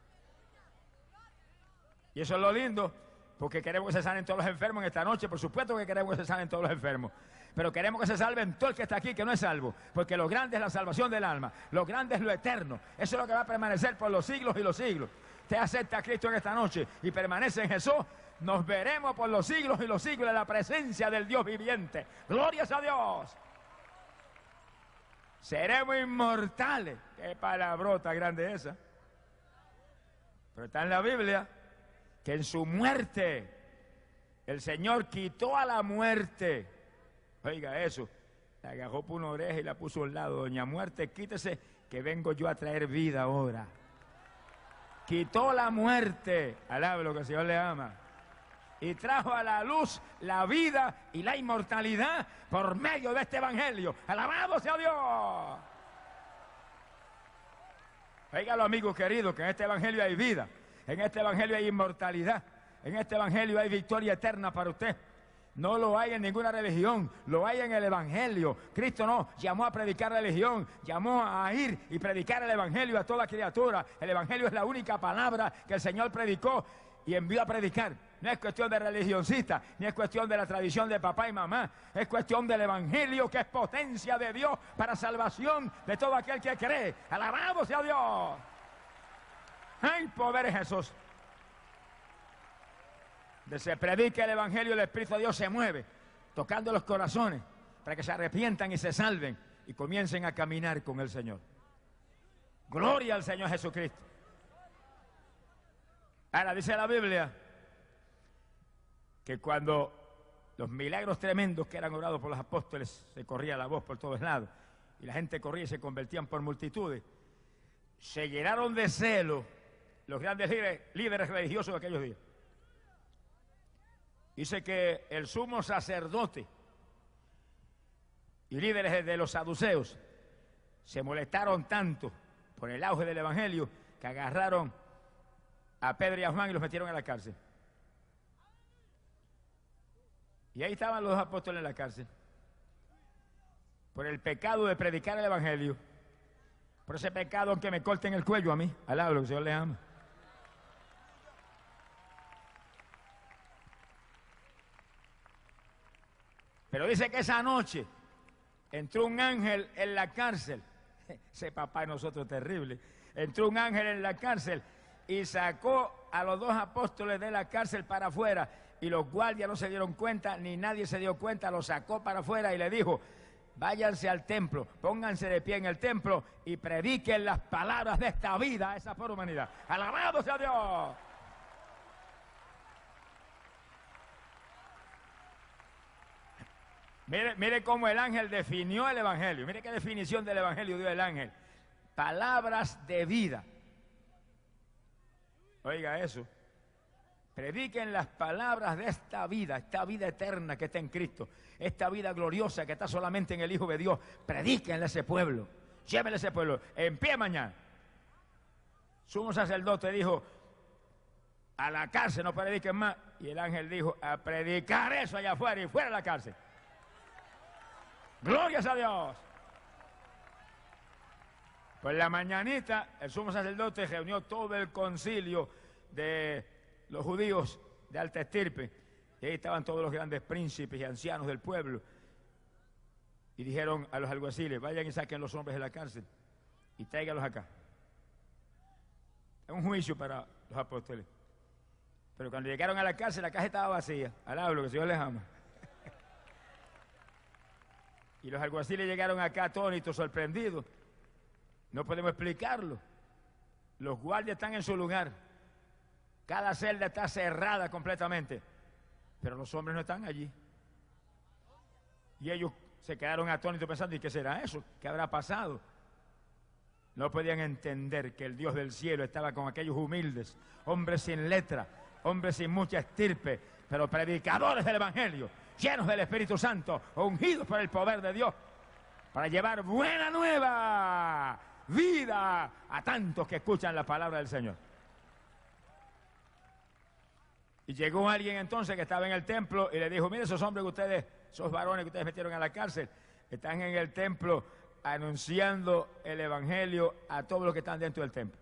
Y eso es lo lindo, porque queremos que se sanen todos los enfermos en esta noche. Por supuesto que queremos que se sanen todos los enfermos. Pero queremos que se salven todo el que está aquí, que no es salvo. Porque lo grande es la salvación del alma. Lo grande es lo eterno. Eso es lo que va a permanecer por los siglos y los siglos. Usted acepta a Cristo en esta noche y permanece en Jesús. Nos veremos por los siglos y los siglos en la presencia del Dios viviente. ¡Glorias a Dios! Seremos inmortales. ¡Qué palabrota grande esa! Pero está en la Biblia que en su muerte el Señor quitó a la muerte. Oiga eso, la agarró por una oreja y la puso al lado. Doña Muerte, quítese que vengo yo a traer vida ahora. Quitó la muerte, alabe lo que el Señor le ama, y trajo a la luz la vida y la inmortalidad por medio de este evangelio. ¡Alabado sea Dios! Oígalo, amigos queridos, que en este evangelio hay vida, en este evangelio hay inmortalidad, en este evangelio hay victoria eterna para usted. No lo hay en ninguna religión, lo hay en el evangelio. Cristo no llamó a predicar religión, llamó a ir y predicar el evangelio a toda criatura. El evangelio es la única palabra que el Señor predicó y envió a predicar. No es cuestión de religioncista, ni es cuestión de la tradición de papá y mamá. Es cuestión del evangelio, que es potencia de Dios para salvación de todo aquel que cree. ¡Alabado sea Dios! ¡Ay, poder es Jesús! De se predica el evangelio, el Espíritu de Dios se mueve, tocando los corazones, para que se arrepientan y se salven y comiencen a caminar con el Señor. Gloria al Señor Jesucristo. Ahora dice la Biblia que cuando los milagros tremendos que eran obrados por los apóstoles, se corría la voz por todos lados y la gente corría y se convertían por multitudes, se llenaron de celo los grandes líderes religiosos de aquellos días. Dice que el sumo sacerdote y líderes de los saduceos se molestaron tanto por el auge del evangelio que agarraron a Pedro y a Juan y los metieron a la cárcel. Y ahí estaban los apóstoles en la cárcel por el pecado de predicar el evangelio, por ese pecado aunque me corten el cuello a mí. Alaba lo que el Señor les ama. Pero dice que esa noche entró un ángel en la cárcel. Ese papá de nosotros terrible. Entró un ángel en la cárcel y sacó a los dos apóstoles de la cárcel para afuera. Y los guardias no se dieron cuenta, ni nadie se dio cuenta. Los sacó para afuera y le dijo: váyanse al templo, pónganse de pie en el templo y prediquen las palabras de esta vida a esa pobre humanidad. ¡Alabado sea Dios! Mire cómo el ángel definió el evangelio. Mire qué definición del evangelio dio el ángel. Palabras de vida. Oiga eso. Prediquen las palabras de esta vida eterna que está en Cristo, esta vida gloriosa que está solamente en el Hijo de Dios. Predíquenle a ese pueblo. Llévenle a ese pueblo. En pie mañana. Sumo sacerdote dijo: a la cárcel no prediquen más. Y el ángel dijo: a predicar eso allá afuera y fuera de la cárcel. ¡Glorias a Dios! Pues la mañanita el sumo sacerdote reunió todo el concilio de los judíos de alta estirpe, y ahí estaban todos los grandes príncipes y ancianos del pueblo, y dijeron a los alguaciles: vayan y saquen los hombres de la cárcel y tráiganlos acá. Es un juicio para los apóstoles. Pero cuando llegaron a la cárcel estaba vacía. Alaba lo que el Señor les ama. Y los alguaciles llegaron acá atónitos, sorprendidos. No podemos explicarlo. Los guardias están en su lugar. Cada celda está cerrada completamente. Pero los hombres no están allí. Y ellos se quedaron atónitos pensando: ¿y qué será eso? ¿Qué habrá pasado? no podían entender que el Dios del cielo estaba con aquellos humildes, hombres sin letra, hombres sin mucha estirpe, pero predicadores del Evangelio, llenos del Espíritu Santo, ungidos por el poder de Dios, para llevar buena nueva, vida a tantos que escuchan la palabra del Señor. Y llegó alguien entonces que estaba en el templo y le dijo: mire, esos hombres que ustedes, esos varones que ustedes metieron a la cárcel, están en el templo anunciando el Evangelio a todos los que están dentro del templo.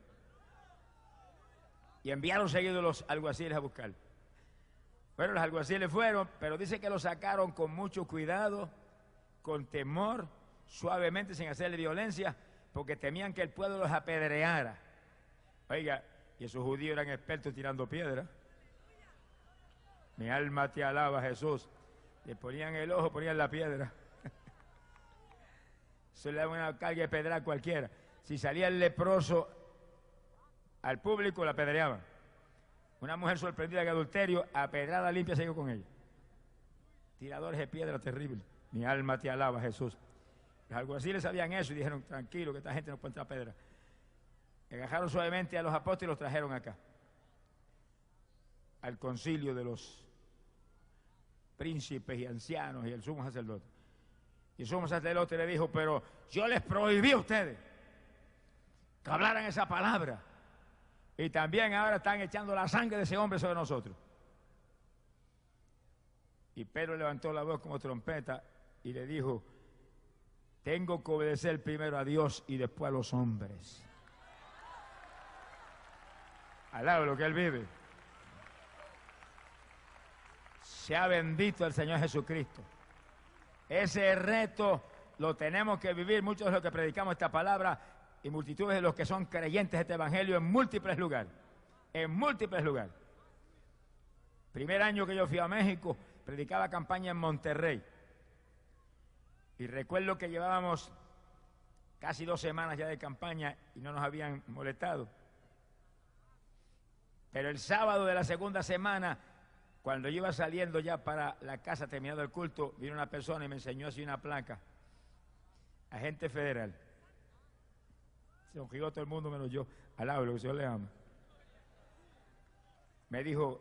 Y enviaron seguidos los alguaciles a buscarlo. Bueno, los alguaciles fueron, pero dice que lo sacaron con mucho cuidado, con temor, suavemente, sin hacerle violencia, porque temían que el pueblo los apedreara. Oiga, y esos judíos eran expertos tirando piedras. Mi alma te alaba, Jesús. Le ponían el ojo, ponían la piedra. Se le daba una carga de pedra a cualquiera. Si salía el leproso al público, la apedreaban. Una mujer sorprendida en adulterio, a pedrada limpia se llegó con ella. Tiradores de piedra terribles. Mi alma te alaba, Jesús. Los alguaciles sabían eso y dijeron: tranquilo, que esta gente no puede entrar a pedra. Agajaron suavemente a los apóstoles y los trajeron acá, al concilio de los príncipes y ancianos y el sumo sacerdote. Y el sumo sacerdote le dijo: pero yo les prohibí a ustedes que hablaran esa palabra, y también ahora están echando la sangre de ese hombre sobre nosotros. Y Pedro levantó la voz como trompeta y le dijo: tengo que obedecer primero a Dios y después a los hombres. Alaba lo que él vive. Sea bendito el Señor Jesucristo. Ese reto lo tenemos que vivir muchos de los que predicamos esta palabra y multitudes de los que son creyentes de este evangelio en múltiples lugares. En múltiples lugares. Primer año que yo fui a México, predicaba campaña en Monterrey. Y recuerdo que llevábamos casi 2 semanas ya de campaña y no nos habían molestado. Pero el sábado de la segunda semana, cuando yo iba saliendo ya para la casa, terminado el culto, vino una persona y me enseñó así una placa: agente federal. Se ojigó todo el mundo menos yo. Alaba lo que el Señor le ama. Me dijo: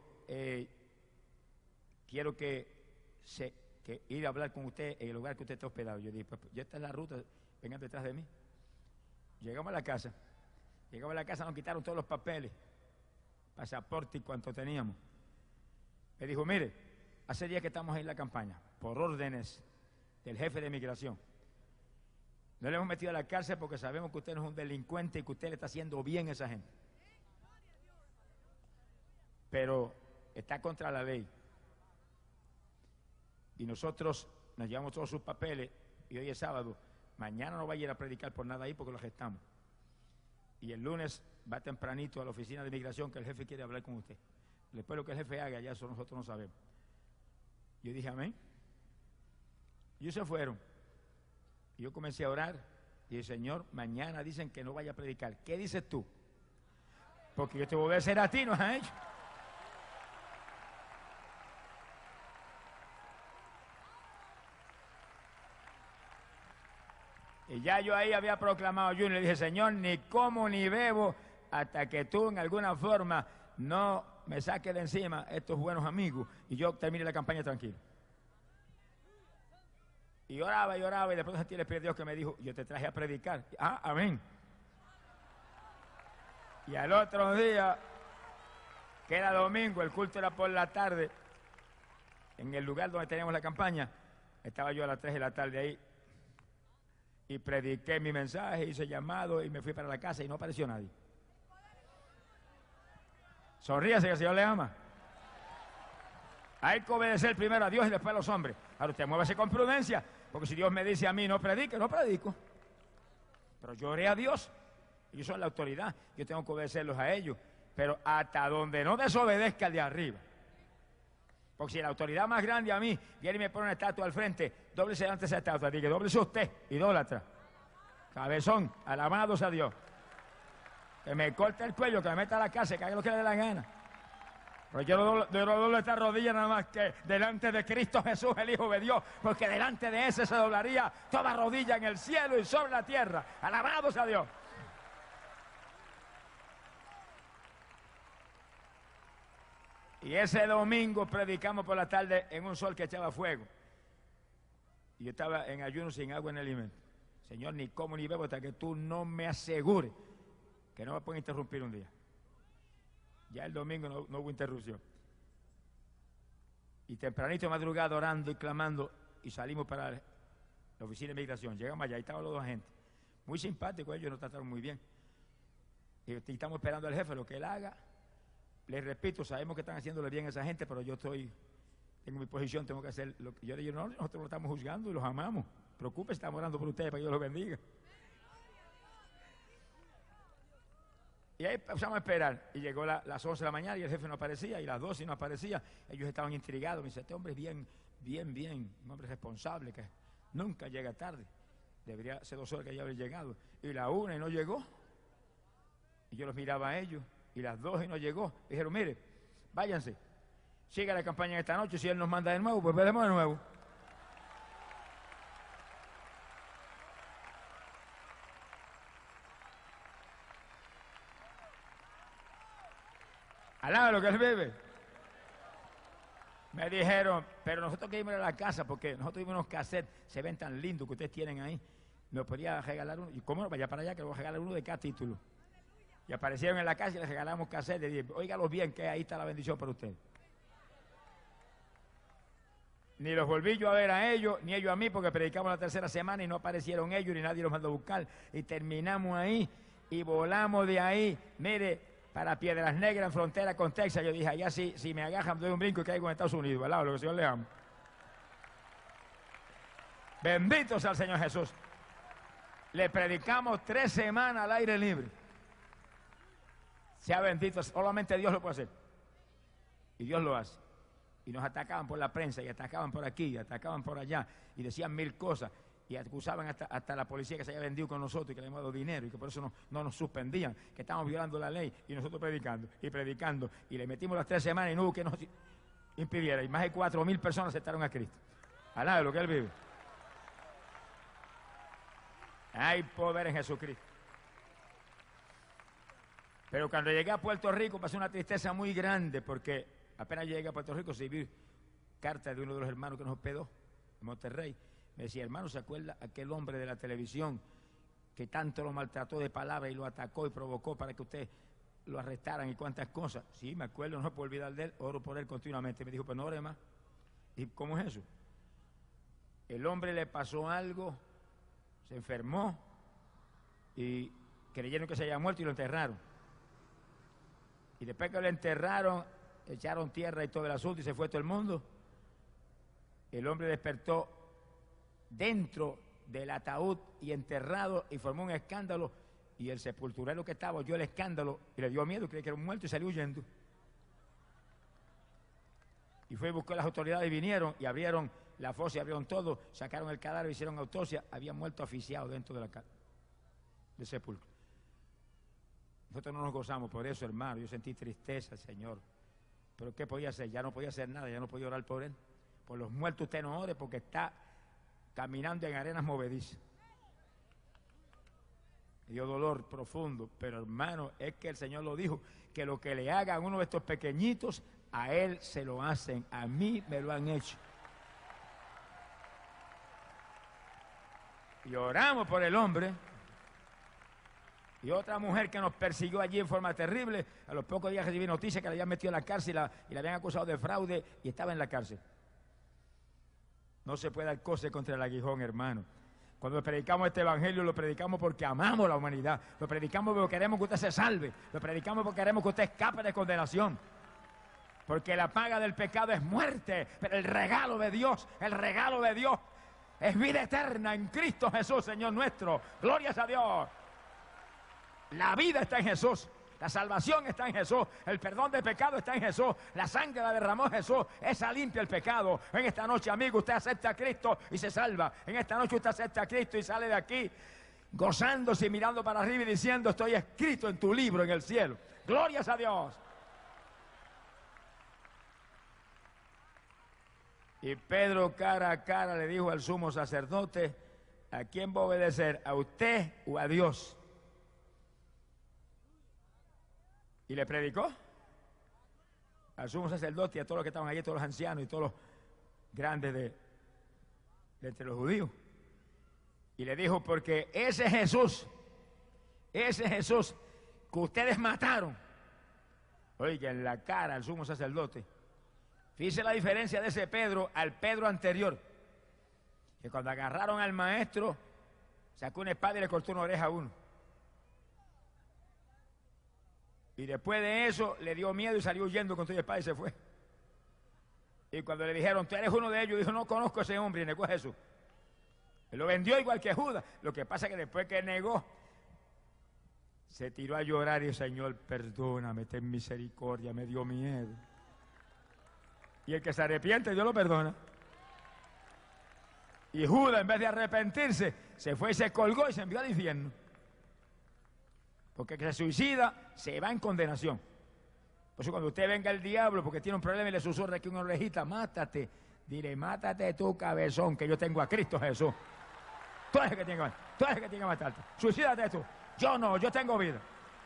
quiero que ir a hablar con usted en el lugar que usted está hospedado. Yo dije: pues ya está en la ruta, vengan detrás de mí. Llegamos a la casa. Nos quitaron todos los papeles, pasaporte y cuanto teníamos. Me dijo: mire, hace días que estamos ahí en la campaña, por órdenes del jefe de migración. No le hemos metido a la cárcel porque sabemos que usted no es un delincuente y que usted le está haciendo bien a esa gente. Pero está contra la ley. Y nosotros nos llevamos todos sus papeles y hoy es sábado. Mañana no va a ir a predicar por nada ahí porque lo gestamos. Y el lunes va tempranito a la oficina de migración que el jefe quiere hablar con usted. Después lo que el jefe haga, ya eso nosotros no sabemos. Yo dije amén. Y ellos se fueron. Y yo comencé a orar. Y dije: Señor, mañana dicen que no vaya a predicar. ¿Qué dices tú? Porque yo te voy a obedecer a ti, no a ellos. Y ya yo ahí había proclamado ayuno y le dije: Señor, ni como ni bebo hasta que tú en alguna forma no me saques de encima estos buenos amigos y yo termine la campaña tranquilo. Y oraba y después sentí el Espíritu de Dios que me dijo: yo te traje a predicar. Ah, amén. Y al otro día, que era domingo, el culto era por la tarde, en el lugar donde teníamos la campaña, estaba yo a las 3 de la tarde ahí, y prediqué mi mensaje, hice llamado y me fui para la casa y no apareció nadie. Sonríase que el Señor le ama. Hay que obedecer primero a Dios y después a los hombres. Ahora usted muévase con prudencia, porque si Dios me dice a mí no predique, no predico. Pero yo oré a Dios, ellos son la autoridad, yo tengo que obedecerlos a ellos, pero hasta donde no desobedezca el de arriba. Porque si la autoridad más grande a mí viene y me pone una estatua al frente, dóblese delante de esa estatua, diga: dóblese usted, idólatra, cabezón, alabados a Dios. Que me corte el cuello, que me meta a la cárcel, que haga lo que le dé la gana. Pero yo no doblo esta rodilla nada más que delante de Cristo Jesús, el Hijo de Dios, porque delante de ese se doblaría toda rodilla en el cielo y sobre la tierra. Alabados a Dios. Y ese domingo predicamos por la tarde en un sol que echaba fuego. Y yo estaba en ayuno sin agua en el alimento. Señor, ni como ni bebo hasta que tú no me asegures que no me pueden interrumpir un día. Ya el domingo no hubo interrupción. Y tempranito de madrugada orando y clamando y salimos para la oficina de migración. Llegamos allá y estaban los dos agentes. Muy simpáticos, ellos nos trataron muy bien. Y estamos esperando al jefe lo que él haga. Les repito, sabemos que están haciéndole bien a esa gente, pero yo tengo mi posición, tengo que hacer lo que yo le digo. No, nosotros los estamos juzgando y los amamos. Preocúpese, estamos orando por ustedes para que Dios los bendiga. Y ahí empezamos a esperar. Y llegó las 11 de la mañana y el jefe no aparecía, y las 12 y no aparecía. Ellos estaban intrigados. Me dice, este hombre es bien, un hombre responsable, que nunca llega tarde. Debería ser 2 horas que ya habría llegado. Y la 1 y no llegó. Y yo los miraba a ellos. Y las 2 y no llegó. Dijeron, mire, váyanse. Siga la campaña esta noche. Si él nos manda de nuevo, pues veremos de nuevo. Alaba lo que él vive. Me dijeron, pero nosotros queremos ir a la casa porque nosotros vimos unos cassettes, se ven tan lindos que ustedes tienen ahí. ¿Me podría regalar uno? Y cómo no, vaya para allá que le voy a regalar uno de cada título. Y aparecieron en la casa y les regalamos cassettes. Y dije, óigalos bien, que ahí está la bendición para ustedes. Ni los volví yo a ver a ellos, ni ellos a mí, porque predicamos la 3ª semana y no aparecieron ellos, ni nadie los mandó a buscar. Y terminamos ahí y volamos de ahí, mire, para Piedras Negras, en frontera con Texas. Yo dije, allá si me agajan, doy un brinco y caigo en Estados Unidos, ¿verdad? Lo que el Señor le ama. Bendito sea el Señor Jesús. Le predicamos 3 semanas al aire libre. Sea bendito, solamente Dios lo puede hacer. Y Dios lo hace. Y nos atacaban por la prensa, y atacaban por aquí, y atacaban por allá, y decían 1000 cosas, y acusaban hasta la policía que se había vendido con nosotros y que le habíamos dado dinero, y que por eso no nos suspendían, que estábamos violando la ley, y nosotros predicando, y le metimos las 3 semanas y no hubo que nos impidiera, y más de 4000 personas aceptaron a Cristo. Alá de lo que Él vive. Hay poder en Jesucristo. Pero cuando llegué a Puerto Rico pasé una tristeza muy grande, porque apenas llegué a Puerto Rico recibí carta de uno de los hermanos que nos hospedó en Monterrey. Me decía, hermano, ¿se acuerda aquel hombre de la televisión que tanto lo maltrató de palabras y lo atacó y provocó para que usted lo arrestaran y cuantas cosas? Sí, me acuerdo, no puedo olvidar de él, oro por él continuamente. Me dijo, pues no ore más. ¿Y cómo es eso? El hombre le pasó algo, se enfermó y creyeron que se había muerto y lo enterraron. Y después que lo enterraron, echaron tierra y todo el asunto y se fue todo el mundo. El hombre despertó dentro del ataúd y enterrado y formó un escándalo, y el sepulturero que estaba oyó el escándalo y le dio miedo, creía que era un muerto y salió huyendo. Y fue y buscó a las autoridades y vinieron y abrieron la fosa y abrieron todo, sacaron el cadáver, hicieron autopsia, había muerto asfixiado dentro de del sepulcro. Nosotros no nos gozamos por eso, hermano. Yo sentí tristeza, Señor. Pero ¿qué podía hacer? Ya no podía hacer nada, ya no podía orar por él. Por los muertos usted no ore porque está caminando en arenas movedizas. Me dio dolor profundo, pero hermano, es que el Señor lo dijo, que lo que le hagan a uno de estos pequeñitos, a él se lo hacen, a mí me lo han hecho. Y oramos por el hombre. Y otra mujer que nos persiguió allí en forma terrible, a los pocos días recibí noticias que la habían metido en la cárcel y la habían acusado de fraude y estaba en la cárcel. No se puede dar cosa contra el aguijón, hermano. Cuando predicamos este evangelio, lo predicamos porque amamos la humanidad. Lo predicamos porque queremos que usted se salve. Lo predicamos porque queremos que usted escape de condenación. Porque la paga del pecado es muerte, pero el regalo de Dios es vida eterna en Cristo Jesús, Señor nuestro. Glorias a Dios. La vida está en Jesús, la salvación está en Jesús, el perdón de pecado está en Jesús, la sangre la derramó Jesús, esa limpia el pecado. En esta noche, amigo, usted acepta a Cristo y se salva. En esta noche usted acepta a Cristo y sale de aquí gozándose y mirando para arriba y diciendo, estoy escrito en tu libro en el cielo. Glorias a Dios. Y Pedro cara a cara le dijo al sumo sacerdote, ¿a quién va a obedecer? ¿A usted o a Dios? Y le predicó. al sumo sacerdote y a todos los que estaban allí, todos los ancianos y todos los grandes de entre los judíos. Y le dijo, porque ese Jesús que ustedes mataron, oiga, en la cara al sumo sacerdote. Fíjese la diferencia de ese Pedro al Pedro anterior, que cuando agarraron al maestro, sacó una espada y le cortó una oreja a uno. Y después de eso le dio miedo y salió huyendo con toda espada y se fue. Y cuando le dijeron, tú eres uno de ellos, dijo, no conozco a ese hombre, y negó a Jesús. Él lo vendió igual que Judas. Lo que pasa es que después que negó, se tiró a llorar y, Señor, perdóname, ten misericordia, me dio miedo. Y el que se arrepiente, Dios lo perdona. Y Judas, en vez de arrepentirse, se fue y se colgó y se envió al infierno. Porque el que se suicida se va en condenación. Por eso cuando usted venga el diablo porque tiene un problema y le susurra aquí una orejita, mátate. Dile, mátate tú, cabezón, que yo tengo a Cristo Jesús. Tú eres el que tiene que matarte. Suicídate tú. Yo no, yo tengo vida.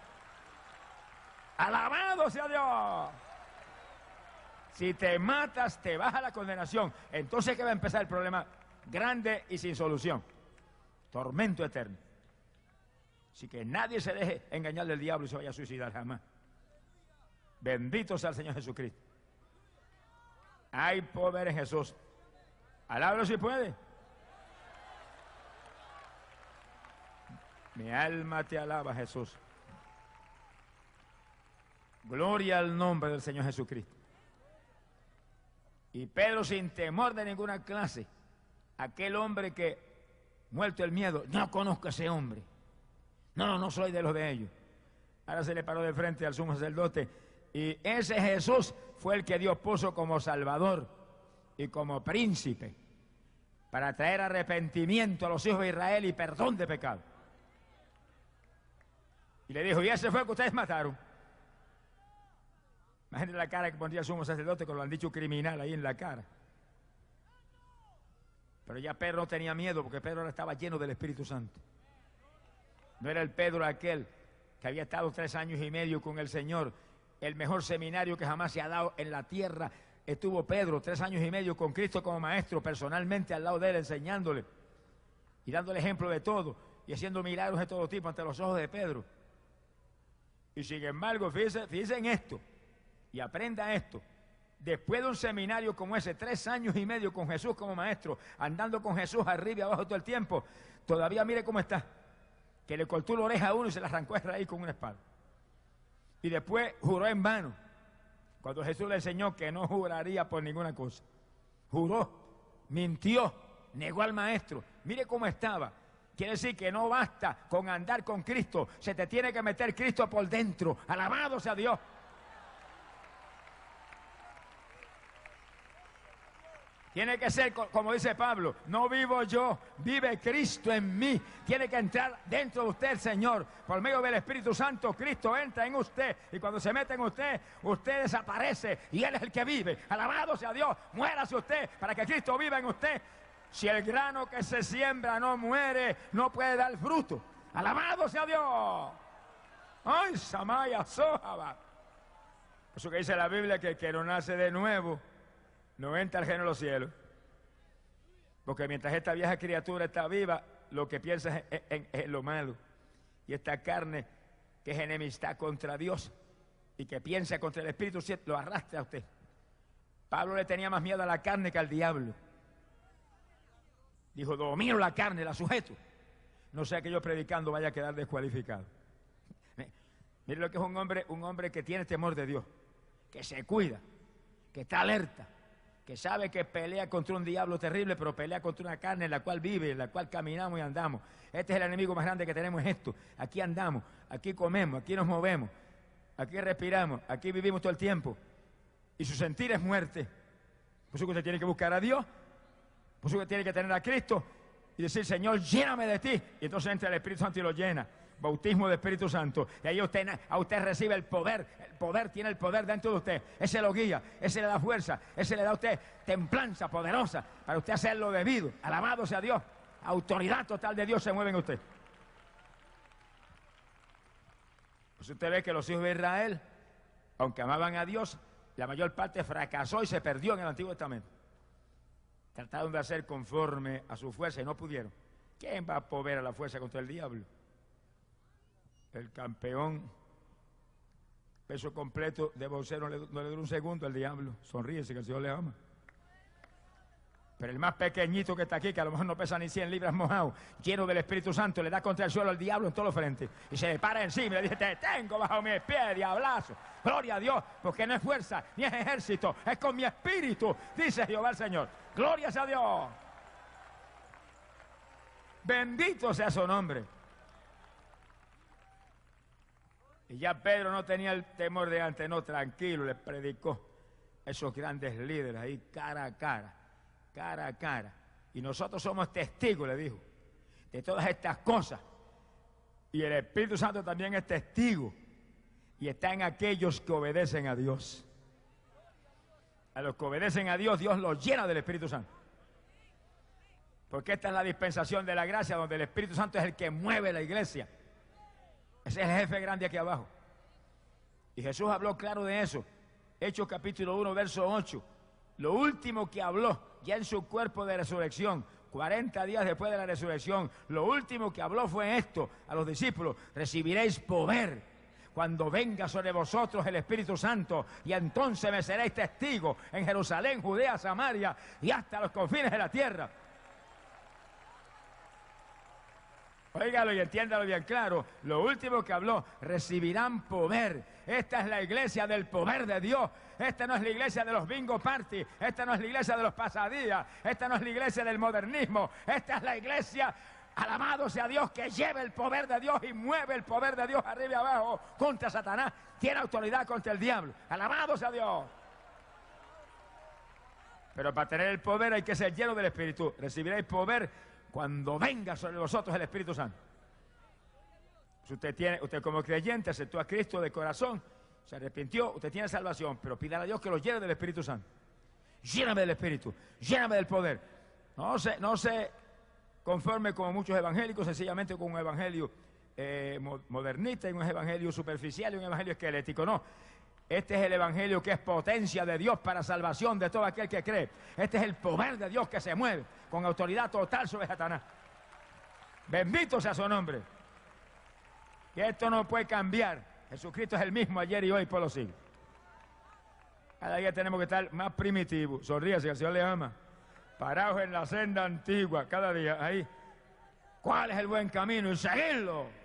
Alabado sea Dios. Si te matas, te vas a la condenación. Entonces, ¿qué va a empezar el problema grande y sin solución? Tormento eterno. Así que nadie se deje engañar del diablo y se vaya a suicidar jamás. Bendito sea el Señor Jesucristo. Hay poder en Jesús. Alábalo si puede. Mi alma te alaba, Jesús. Gloria al nombre del Señor Jesucristo. Y Pedro, sin temor de ninguna clase, aquel hombre que, muerto el miedo, no conozco a ese hombre. No soy de los de ellos. Ahora se le paró de frente al sumo sacerdote. Y ese Jesús fue el que Dios puso como Salvador y como príncipe para traer arrepentimiento a los hijos de Israel y perdón de pecado. Y le dijo, y ese fue el que ustedes mataron. Imagínate la cara que pondría el sumo sacerdote con lo han dicho criminal ahí en la cara. Pero ya Pedro no tenía miedo porque Pedro ahora estaba lleno del Espíritu Santo. No era el Pedro aquel que había estado 3 años y medio con el Señor. El mejor seminario que jamás se ha dado en la tierra. Estuvo Pedro 3 años y medio con Cristo como maestro, personalmente al lado de él, enseñándole y dándole ejemplo de todo y haciendo milagros de todo tipo ante los ojos de Pedro. Y sin embargo, fíjese en esto y aprenda esto. Después de un seminario como ese, 3 años y medio con Jesús como maestro, andando con Jesús arriba y abajo todo el tiempo, todavía mire cómo está. Que le cortó la oreja a uno y se la arrancó de raíz con una espada. Y después juró en vano, cuando Jesús le enseñó que no juraría por ninguna cosa. Juró, mintió, negó al maestro. Mire cómo estaba. Quiere decir que no basta con andar con Cristo, se te tiene que meter Cristo por dentro. Alabado sea Dios. Tiene que ser, como dice Pablo, no vivo yo, vive Cristo en mí. Tiene que entrar dentro de usted el Señor. Por medio del Espíritu Santo, Cristo entra en usted. Y cuando se mete en usted, usted desaparece y Él es el que vive. Alabado sea Dios, muérase usted para que Cristo viva en usted. Si el grano que se siembra no muere, no puede dar fruto. Alabado sea Dios. Ay, Samaya, Sojaba. Eso que dice la Biblia, que el que no nace de nuevo no entra al reino de los cielos. Porque mientras esta vieja criatura está viva, lo que piensa es en lo malo. Y esta carne, que es enemistad contra Dios y que piensa contra el Espíritu, lo arrastra a usted. Pablo le tenía más miedo a la carne que al diablo. Dijo, domino la carne, la sujeto. No sea que yo predicando vaya a quedar descualificado. Mire lo que es un hombre que tiene temor de Dios, que se cuida, que está alerta, que sabe que pelea contra un diablo terrible, pero pelea contra una carne en la cual vive, en la cual caminamos y andamos. Este es el enemigo más grande que tenemos, es esto. Aquí andamos, aquí comemos, aquí nos movemos, aquí respiramos, aquí vivimos todo el tiempo. Y su sentir es muerte. Por eso que usted tiene que buscar a Dios, por eso que tiene que tener a Cristo y decir, Señor, lléname de ti. Y entonces entra el Espíritu Santo y lo llena. Bautismo del Espíritu Santo. Y ahí a usted recibe el poder. El poder tiene el poder dentro de usted. Ese lo guía, ese le da fuerza, ese le da a usted templanza poderosa para usted hacer lo debido. Alabado sea Dios. Autoridad total de Dios se mueve en usted. Pues usted ve que los hijos de Israel, aunque amaban a Dios, la mayor parte fracasó y se perdió en el Antiguo Testamento. Trataron de hacer conforme a su fuerza y no pudieron. ¿Quién va a poder a la fuerza contra el diablo? El campeón peso completo de boxeo no le dura un segundo al diablo. Sonríese que el Señor le ama. Pero el más pequeñito que está aquí, que a lo mejor no pesa ni 100 libras mojado, lleno del Espíritu Santo, le da contra el suelo al diablo en todos los frentes. Y se le para encima y le dice, te tengo bajo mis pies, diablazo. Gloria a Dios, porque no es fuerza, ni es ejército, es con mi espíritu, dice Jehová el Señor. Gloria a Dios. Bendito sea su nombre. Y ya Pedro no tenía el temor de antes, no, tranquilo, le predicó a esos grandes líderes ahí cara a cara. Cara a cara. Y nosotros somos testigos, le dijo, de todas estas cosas. Y el Espíritu Santo también es testigo. Y está en aquellos que obedecen a Dios. A los que obedecen a Dios, Dios los llena del Espíritu Santo. Porque esta es la dispensación de la gracia, donde el Espíritu Santo es el que mueve la iglesia. Ese es el jefe grande aquí abajo. Y Jesús habló claro de eso. Hechos capítulo 1, verso 8. Lo último que habló, ya en su cuerpo de resurrección, 40 días después de la resurrección, lo último que habló fue esto a los discípulos: recibiréis poder cuando venga sobre vosotros el Espíritu Santo, y entonces me seréis testigos en Jerusalén, Judea, Samaria y hasta los confines de la tierra. Óigalo y entiéndalo bien claro. Lo último que habló, recibirán poder. Esta es la iglesia del poder de Dios. Esta no es la iglesia de los bingo party. Esta no es la iglesia de los pasadías. Esta no es la iglesia del modernismo. Esta es la iglesia, alabado sea Dios, que lleva el poder de Dios y mueve el poder de Dios arriba y abajo contra Satanás. Tiene autoridad contra el diablo. Alabado sea Dios. Pero para tener el poder hay que ser lleno del Espíritu. Recibiréis poder cuando venga sobre vosotros el Espíritu Santo. Si usted como creyente aceptó a Cristo de corazón, se arrepintió, usted tiene salvación, pero pídale a Dios que lo llene del Espíritu Santo. Lléname del Espíritu, lléname del poder. No se conforme como muchos evangélicos, sencillamente con un evangelio modernista y un evangelio superficial y un evangelio esquelético. No. Este es el evangelio que es potencia de Dios para salvación de todo aquel que cree. Este es el poder de Dios que se mueve con autoridad total sobre Satanás. Bendito sea su nombre. Y esto no puede cambiar. Jesucristo es el mismo ayer y hoy por los siglos. Cada día tenemos que estar más primitivos. Sonríase, que el Señor le ama. Parados en la senda antigua, cada día ahí. ¿Cuál es el buen camino? Y seguirlo.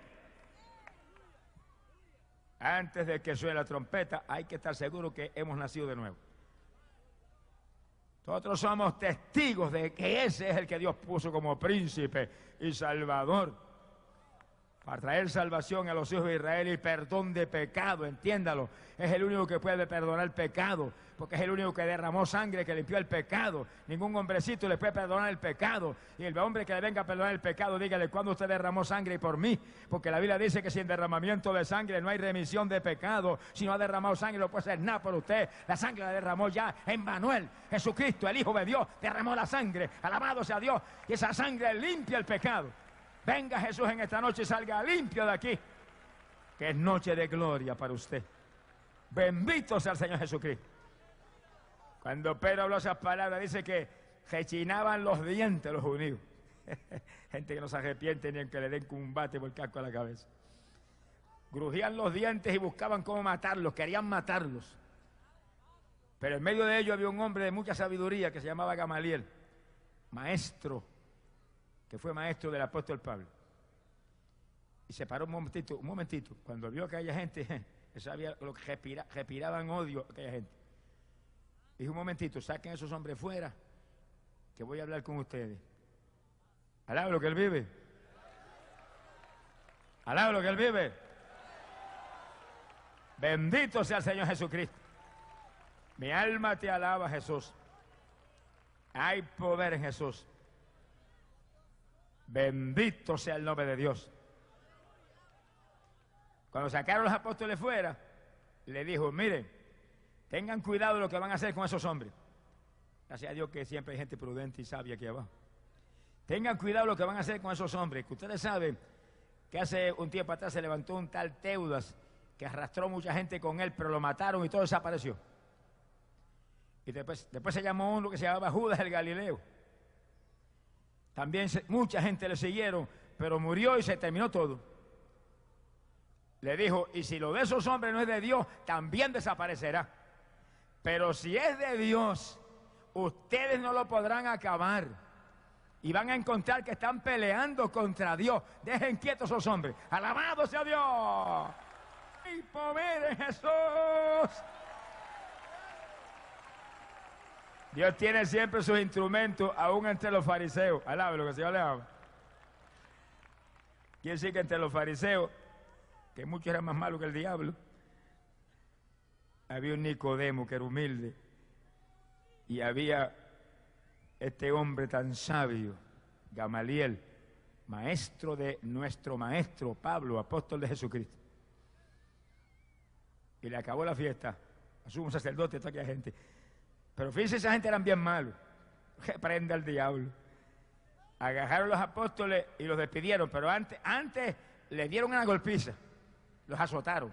Antes de que suene la trompeta, hay que estar seguro que hemos nacido de nuevo. Nosotros somos testigos de que ese es el que Dios puso como príncipe y salvador, para traer salvación a los hijos de Israel y perdón de pecado, entiéndalo. Es el único que puede perdonar pecado, porque es el único que derramó sangre, que limpió el pecado. Ningún hombrecito le puede perdonar el pecado. Y el hombre que le venga a perdonar el pecado, dígale: ¿cuándo usted derramó sangre por mí? Porque la Biblia dice que sin derramamiento de sangre no hay remisión de pecado. Si no ha derramado sangre, no puede hacer nada por usted. La sangre la derramó ya Emmanuel, Jesucristo, el Hijo de Dios, derramó la sangre. Alabado sea Dios. Y esa sangre limpia el pecado. Venga Jesús en esta noche y salga limpio de aquí, que es noche de gloria para usted. Bendito sea el Señor Jesucristo. Cuando Pedro habló esas palabras, dice que rechinaban los dientes los judíos. Gente que no se arrepiente ni en que le den un bate por el casco a la cabeza. Crujían los dientes y buscaban cómo matarlos, querían matarlos. Pero en medio de ellos había un hombre de mucha sabiduría que se llamaba Gamaliel, maestro, que fue maestro del apóstol Pablo. Y se paró un momentito, cuando vio que aquella gente, sabía lo que respiraban odio a aquella gente. Dijo: un momentito, saquen a esos hombres fuera, que voy a hablar con ustedes. Alaba lo que él vive. Alaba lo que él vive. Bendito sea el Señor Jesucristo. Mi alma te alaba, Jesús. Hay poder en Jesús. Bendito sea el nombre de Dios. Cuando sacaron los apóstoles fuera, le dijo: miren, tengan cuidado de lo que van a hacer con esos hombres. Gracias a Dios que siempre hay gente prudente y sabia aquí abajo. Tengan cuidado de lo que van a hacer con esos hombres, que ustedes saben que hace un tiempo atrás se levantó un tal Teudas que arrastró mucha gente con él, pero lo mataron y todo desapareció. Y después se llamó uno que se llamaba Judas el Galileo. También mucha gente le siguieron, pero murió y se terminó todo. Le dijo, y si lo de esos hombres no es de Dios, también desaparecerá. Pero si es de Dios, ustedes no lo podrán acabar. Y van a encontrar que están peleando contra Dios. Dejen quietos esos hombres. ¡Alabado sea Dios! ¡Y poder en Jesús! Dios tiene siempre sus instrumentos, aún entre los fariseos. Alabe lo que el Señor le ama. Quiere decir que entre los fariseos, que muchos eran más malos que el diablo, había un Nicodemo que era humilde. Y había este hombre tan sabio, Gamaliel, maestro de nuestro maestro Pablo, apóstol de Jesucristo. Y le acabó la fiesta a sumo sacerdote, toda aquella gente. Pero fíjense, esa gente eran bien malos. Que prenda al diablo. Agarraron los apóstoles y los despidieron, pero antes le dieron una golpiza. Los azotaron.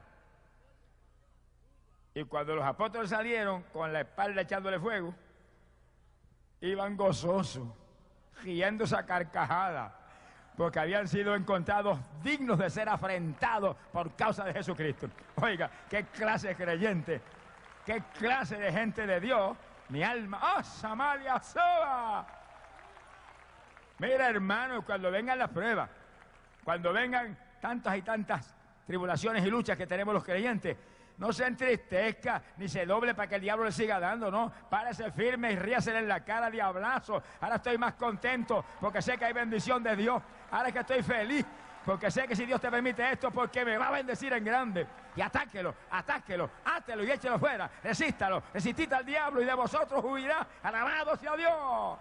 Y cuando los apóstoles salieron con la espalda echándole fuego, iban gozosos, riéndose a carcajada, porque habían sido encontrados dignos de ser afrentados por causa de Jesucristo. Oiga, qué clase de creyente, qué clase de gente de Dios. Mi alma, ¡oh, Samaria sola! Mira, hermano, cuando vengan las pruebas, cuando vengan tantas y tantas tribulaciones y luchas que tenemos los creyentes, no se entristezca ni se doble para que el diablo le siga dando, no. Párese firme y ríasele en la cara, diablazo. Ahora estoy más contento porque sé que hay bendición de Dios. Ahora es que estoy feliz porque sé que si Dios te permite esto, porque me va a bendecir en grande. Y atáquelo, átelo y échelo fuera. Resístalo, resistid al diablo y de vosotros huirá. Alabado sea Dios.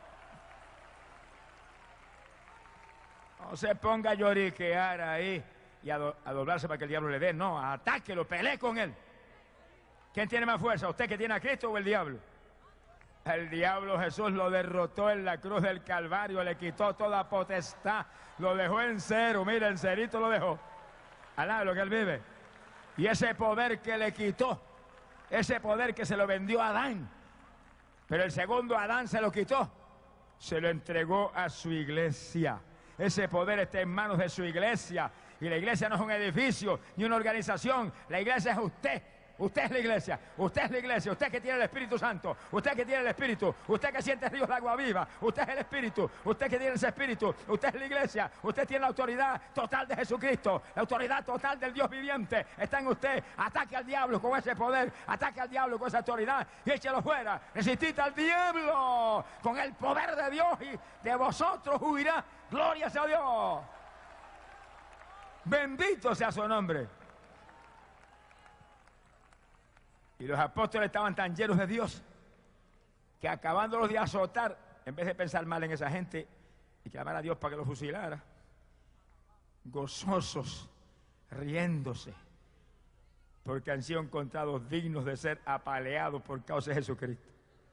No se ponga a lloriquear ahí y a doblarse para que el diablo le dé. No, atáquelo, pelee con él. ¿Quién tiene más fuerza? ¿Usted que tiene a Cristo o el diablo? El diablo Jesús lo derrotó en la cruz del Calvario, le quitó toda potestad, lo dejó en cero, mira, en cerito lo dejó. Alá, lo que él vive. Y ese poder que le quitó, ese poder que se lo vendió a Adán, pero el segundo Adán se lo quitó, se lo entregó a su iglesia. Ese poder está en manos de su iglesia. Y la iglesia no es un edificio ni una organización. La iglesia es usted. Usted es la iglesia. Usted es la iglesia. Usted que tiene el Espíritu Santo. Usted que tiene el Espíritu. Usted que siente ríos de agua viva. Usted es el Espíritu. Usted que tiene ese Espíritu. Usted es la iglesia. Usted tiene la autoridad total de Jesucristo. La autoridad total del Dios viviente está en usted. Ataque al diablo con ese poder. Ataque al diablo con esa autoridad y échelo fuera. Resistid al diablo con el poder de Dios y de vosotros huirá. Gloria sea a Dios. Bendito sea su nombre. Y los apóstoles estaban tan llenos de Dios que acabándolos de azotar, en vez de pensar mal en esa gente y clamar a Dios para que los fusilara, gozosos, riéndose, porque han sido encontrados dignos de ser apaleados por causa de Jesucristo.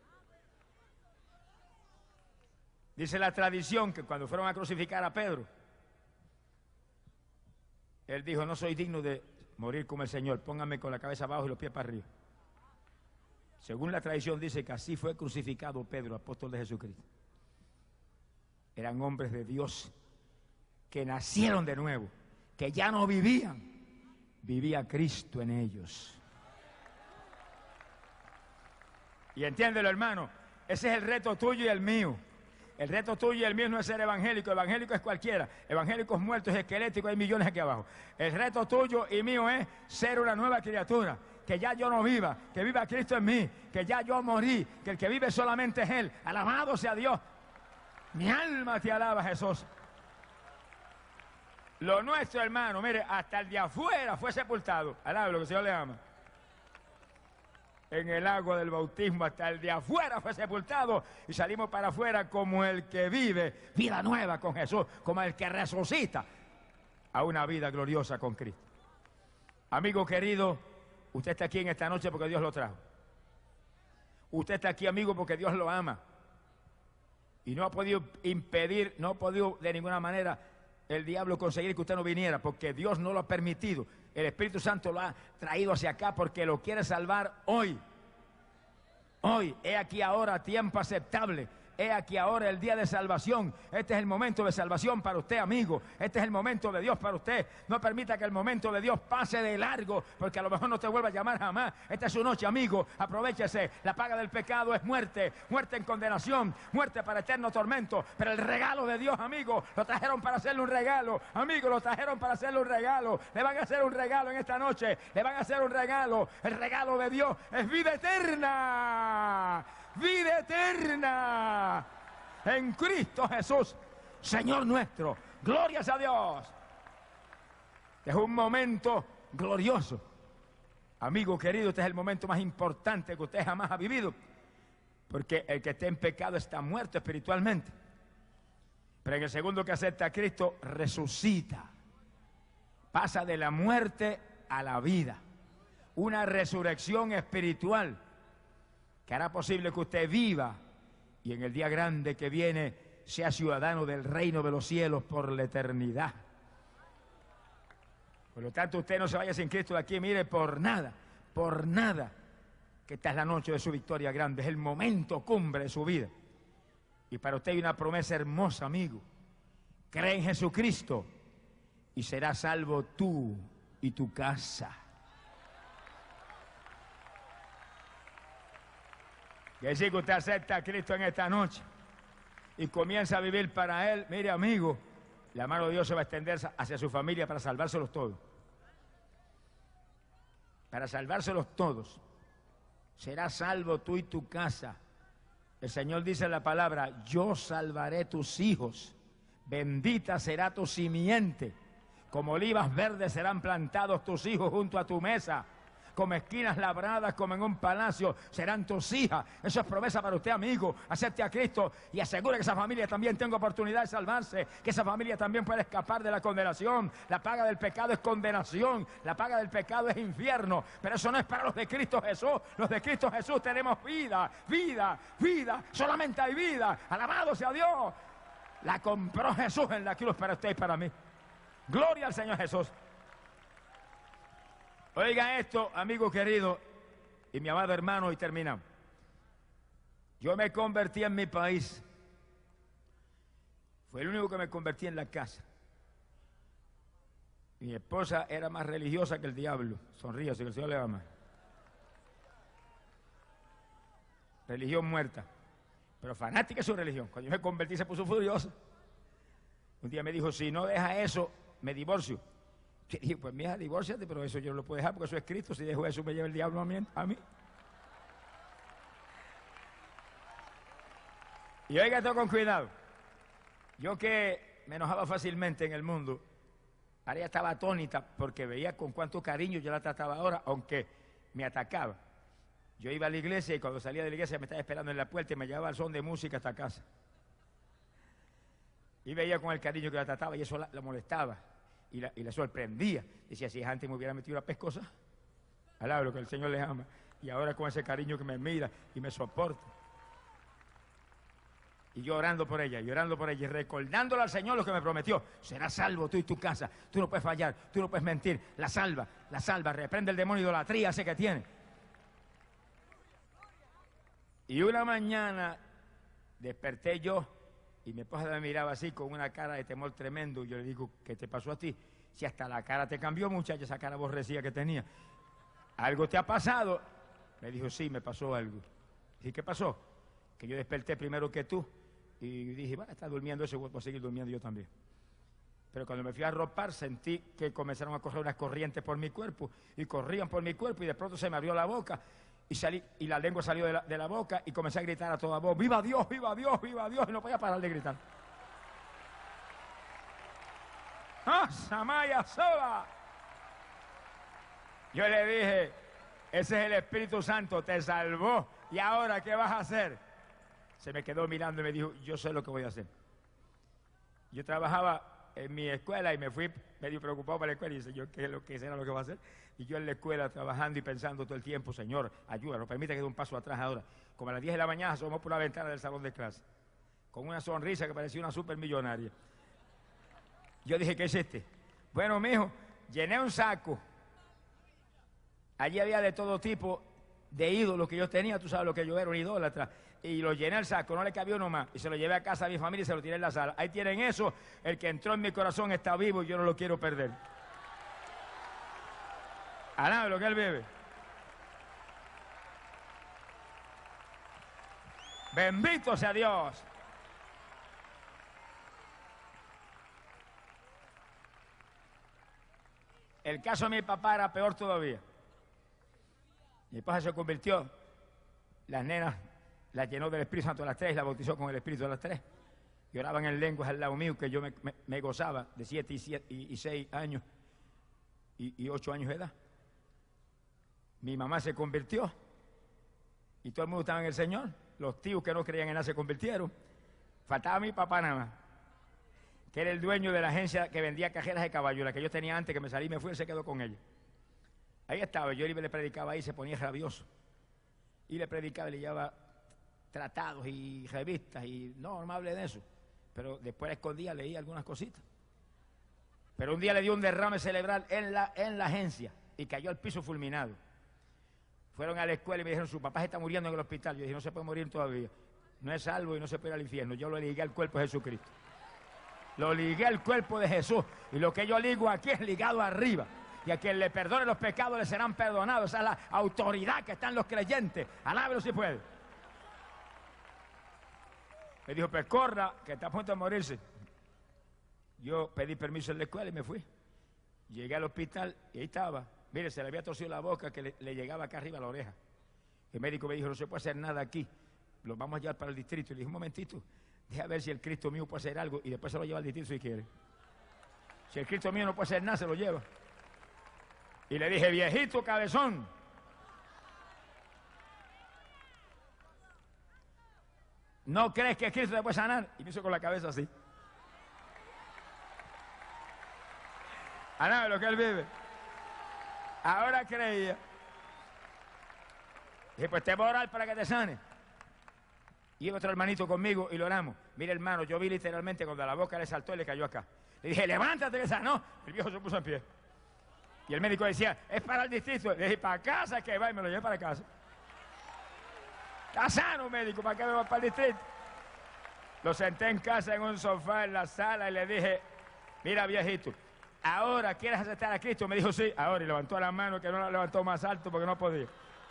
Dice la tradición que cuando fueron a crucificar a Pedro, él dijo, no soy digno de morir como el Señor, pónganme con la cabeza abajo y los pies para arriba. Según la tradición dice que así fue crucificado Pedro, apóstol de Jesucristo. Eran hombres de Dios que nacieron de nuevo, que ya no vivían, vivía Cristo en ellos. Y entiéndelo, hermano, ese es el reto tuyo y el mío. El reto tuyo y el mío no es ser evangélico. Evangélico es cualquiera. Evangélicos muertos y esqueléticos hay millones aquí abajo. El reto tuyo y mío es ser una nueva criatura. Que ya yo no viva, que viva Cristo en mí, que ya yo morí, que el que vive solamente es Él. Alabado sea Dios. Mi alma te alaba, Jesús. Lo nuestro, hermano, mire, hasta el de afuera fue sepultado. Alaba lo que el Señor le ama. En el agua del bautismo, hasta el de afuera fue sepultado y salimos para afuera como el que vive vida nueva con Jesús, como el que resucita a una vida gloriosa con Cristo. Amigo querido, usted está aquí en esta noche porque Dios lo trajo. Usted está aquí, amigo, porque Dios lo ama. Y no ha podido impedir, no ha podido de ninguna manera el diablo conseguir que usted no viniera, porque Dios no lo ha permitido. El Espíritu Santo lo ha traído hacia acá porque lo quiere salvar hoy. Hoy, he aquí ahora tiempo aceptable. He aquí ahora el día de salvación. Este es el momento de salvación para usted, amigo. Este es el momento de Dios para usted. No permita que el momento de Dios pase de largo, porque a lo mejor no te vuelva a llamar jamás. Esta es su noche, amigo. Aprovéchese. La paga del pecado es muerte. Muerte en condenación. Muerte para eterno tormento. Pero el regalo de Dios, amigo, lo trajeron para hacerle un regalo. Amigo, lo trajeron para hacerle un regalo. Le van a hacer un regalo en esta noche. Le van a hacer un regalo. El regalo de Dios es vida eterna. Vida eterna en Cristo Jesús, Señor nuestro. Glorias a Dios. Es un momento glorioso. Amigo querido, este es el momento más importante que usted jamás ha vivido, porque el que esté en pecado está muerto espiritualmente. Pero en el segundo que acepta a Cristo, resucita. Pasa de la muerte a la vida. Una resurrección espiritual que hará posible que usted viva y en el día grande que viene sea ciudadano del reino de los cielos por la eternidad. Por lo tanto, usted no se vaya sin Cristo de aquí, mire, por nada, que esta es la noche de su victoria grande, es el momento cumbre de su vida. Y para usted hay una promesa hermosa, amigo. Cree en Jesucristo y serás salvo tú y tu casa. Quiere decir que usted acepta a Cristo en esta noche y comienza a vivir para Él. Mire, amigo, la mano de Dios se va a extender hacia su familia para salvárselos todos. Para salvárselos todos. Serás salvo tú y tu casa. El Señor dice en la palabra: yo salvaré tus hijos. Bendita será tu simiente. Como olivas verdes serán plantados tus hijos junto a tu mesa. Como esquinas labradas, como en un palacio, serán tus hijas. Eso es promesa para usted, amigo. Acepte a Cristo y asegure que esa familia también tenga oportunidad de salvarse, que esa familia también pueda escapar de la condenación. La paga del pecado es condenación, la paga del pecado es infierno, pero eso no es para los de Cristo Jesús. Los de Cristo Jesús tenemos vida, vida, vida. Solamente hay vida. Alabado sea Dios. La compró Jesús en la cruz para usted y para mí. Gloria al Señor Jesús. Oiga esto, amigo querido y mi amado hermano, y terminamos. Yo me convertí en mi país. Fue el único que me convertí en la casa. Mi esposa era más religiosa que el diablo. Sonríase, que el Señor le ama. Religión muerta. Pero fanática de su religión. Cuando yo me convertí se puso furiosa. Un día me dijo: si no deja eso, me divorcio. Yo dije: pues mija, divórciate, pero eso yo no lo puedo dejar porque eso es Cristo. Si dejo eso me lleva el diablo a mí. Y oiga esto con cuidado. Yo que me enojaba fácilmente en el mundo, ahora ya estaba atónita porque veía con cuánto cariño yo la trataba ahora, aunque me atacaba. Yo iba a la iglesia y cuando salía de la iglesia me estaba esperando en la puerta y me llevaba al son de música hasta casa. Y veía con el cariño que la trataba y eso la molestaba. Y la sorprendía. Decía: si antes me hubiera metido una pescosa, alaba lo que el Señor les ama. Y ahora con ese cariño que me mira y me soporta. Y yo orando por ella, y recordándole al Señor lo que me prometió: serás salvo tú y tu casa. Tú no puedes fallar, tú no puedes mentir. La salva, reprende el demonio de idolatría ese que tiene. Y una mañana desperté yo y mi esposa me miraba así con una cara de temor tremendo. Y yo le digo: ¿qué te pasó a ti? Si hasta la cara te cambió, muchacha, esa cara aborrecida que tenía. ¿Algo te ha pasado? Me dijo: sí, me pasó algo. ¿Y qué pasó? Que yo desperté primero que tú. Y dije: bueno, está durmiendo ese, voy a seguir durmiendo yo también. Pero cuando me fui a arropar, sentí que comenzaron a correr unas corrientes por mi cuerpo. Y corrían por mi cuerpo y de pronto se me abrió la boca. Y la lengua salió de la boca y comencé a gritar a toda voz: ¡viva Dios, viva Dios, viva Dios! Y no podía parar de gritar. ¡Ah, Samaya Sola! Yo le dije: ese es el Espíritu Santo, te salvó. ¿Y ahora qué vas a hacer? Se me quedó mirando y me dijo: yo sé lo que voy a hacer. Yo trabajaba en mi escuela y me fui medio preocupado para la escuela y dice: yo ¿qué será lo que va a hacer? Y yo en la escuela trabajando y pensando todo el tiempo: Señor, ayúdanos, permite que dé un paso atrás ahora. Como a las 10 de la mañana asomó por la ventana del salón de clase, con una sonrisa que parecía una supermillonaria. Yo dije: ¿qué es este? Bueno, mijo, llené un saco. Allí había de todo tipo de ídolos que yo tenía, tú sabes lo que yo era, un idólatra, y lo llené al saco, no le cabía uno más, y se lo llevé a casa a mi familia y se lo tiré en la sala. Ahí tienen eso, el que entró en mi corazón está vivo y yo no lo quiero perder. Alabe lo que él vive. Bendito sea Dios. El caso de mi papá era peor todavía. Mi papá se convirtió, las nenas las llenó del Espíritu Santo a las 3 y las bautizó con el Espíritu a las 3. Lloraban en lenguas al lado mío, que yo me gozaba de 7 y 6 años y 8 años de edad. Mi mamá se convirtió y todo el mundo estaba en el Señor. Los tíos que no creían en nada se convirtieron. Faltaba mi papá nada más, que era el dueño de la agencia que vendía cajeras de caballo, la que yo tenía antes, que me salí y me fui, él se quedó con ella. Ahí estaba, yo le predicaba ahí, se ponía rabioso. Y le predicaba, le llevaba tratados y revistas, y no me hablé de eso. Pero después la escondía, leía algunas cositas. Pero un día le dio un derrame cerebral en la agencia y cayó al piso fulminado. Fueron a la escuela y me dijeron, su papá se está muriendo en el hospital. Yo dije, no se puede morir todavía. No es salvo y no se puede ir al infierno. Yo lo ligué al cuerpo de Jesucristo. Lo ligué al cuerpo de Jesús. Y lo que yo ligo aquí es ligado arriba. Y a quien le perdone los pecados le serán perdonados. Esa es la autoridad que está en los creyentes. Alábelo si puede. Me dijo, pues corra, que está a punto de morirse. Yo pedí permiso en la escuela y me fui. Llegué al hospital y ahí estaba. Mire, se le había torcido la boca que le llegaba acá arriba a la oreja. El médico me dijo, no se puede hacer nada aquí. Lo vamos a llevar para el distrito. Y le dije, un momentito, deja ver si el Cristo mío puede hacer algo y después se lo lleva al distrito si quiere. Si el Cristo mío no puede hacer nada, se lo lleva. Y le dije, viejito cabezón, ¿no crees que Cristo te puede sanar? Y me hizo con la cabeza así. Alabe lo que él vive. Ahora creía. Dije, pues te voy a orar para que te sane. Y iba otro hermanito conmigo y lo oramos. Mire, hermano, yo vi literalmente cuando la boca le saltó y le cayó acá. Le dije, levántate que sanó. El viejo se puso en pie. Y el médico decía, es para el distrito. Le dije, para casa que va, y me lo llevé para casa. Está sano, médico, ¿para qué me va para el distrito? Lo senté en casa en un sofá en la sala y le dije, mira, viejito, ¿ahora quieres aceptar a Cristo? Me dijo, sí, ahora. Y levantó la mano, que no la levantó más alto porque no podía.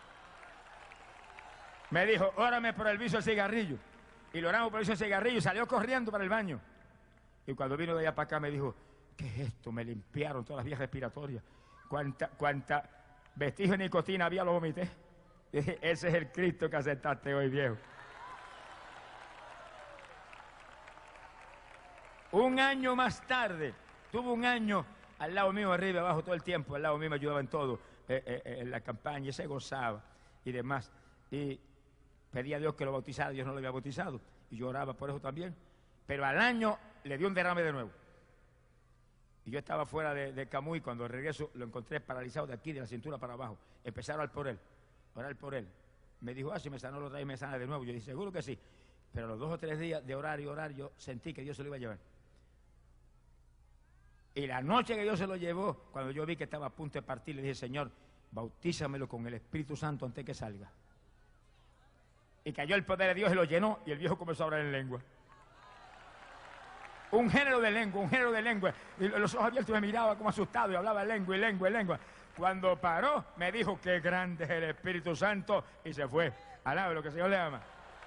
Me dijo, órame por el vicio del cigarrillo. Y lo oramos por el vicio del cigarrillo y salió corriendo para el baño. Y cuando vino de allá para acá me dijo, ¿qué es esto? Me limpiaron todas las vías respiratorias. Cuánta vestigio de nicotina había, lo vomité. Dije, ese es el Cristo que aceptaste hoy, viejo. Un año más tarde, tuve un año al lado mío, arriba y abajo todo el tiempo. Al lado mío me ayudaba en todo, en la campaña, y se gozaba y demás. Y pedía a Dios que lo bautizara, Dios no lo había bautizado. Y yo oraba por eso también. Pero al año le dio un derrame de nuevo. Y yo estaba fuera de Camuy, cuando regreso lo encontré paralizado de aquí, de la cintura para abajo. Empecé a orar por él, orar por él. Me dijo, si me sanó lo otra vez, me sana de nuevo. Yo dije, seguro que sí. Pero a los 2 o 3 días de orar y orar, yo sentí que Dios se lo iba a llevar. Y la noche que Dios se lo llevó, cuando yo vi que estaba a punto de partir, le dije, Señor, bautízamelo con el Espíritu Santo antes que salga. Y cayó el poder de Dios y lo llenó, y el viejo comenzó a hablar en lengua. Un género de lengua. Y los ojos abiertos me miraba como asustado y hablaba lengua. Cuando paró, me dijo, qué grande es el Espíritu Santo, y se fue. Alabe lo que el Señor le ama.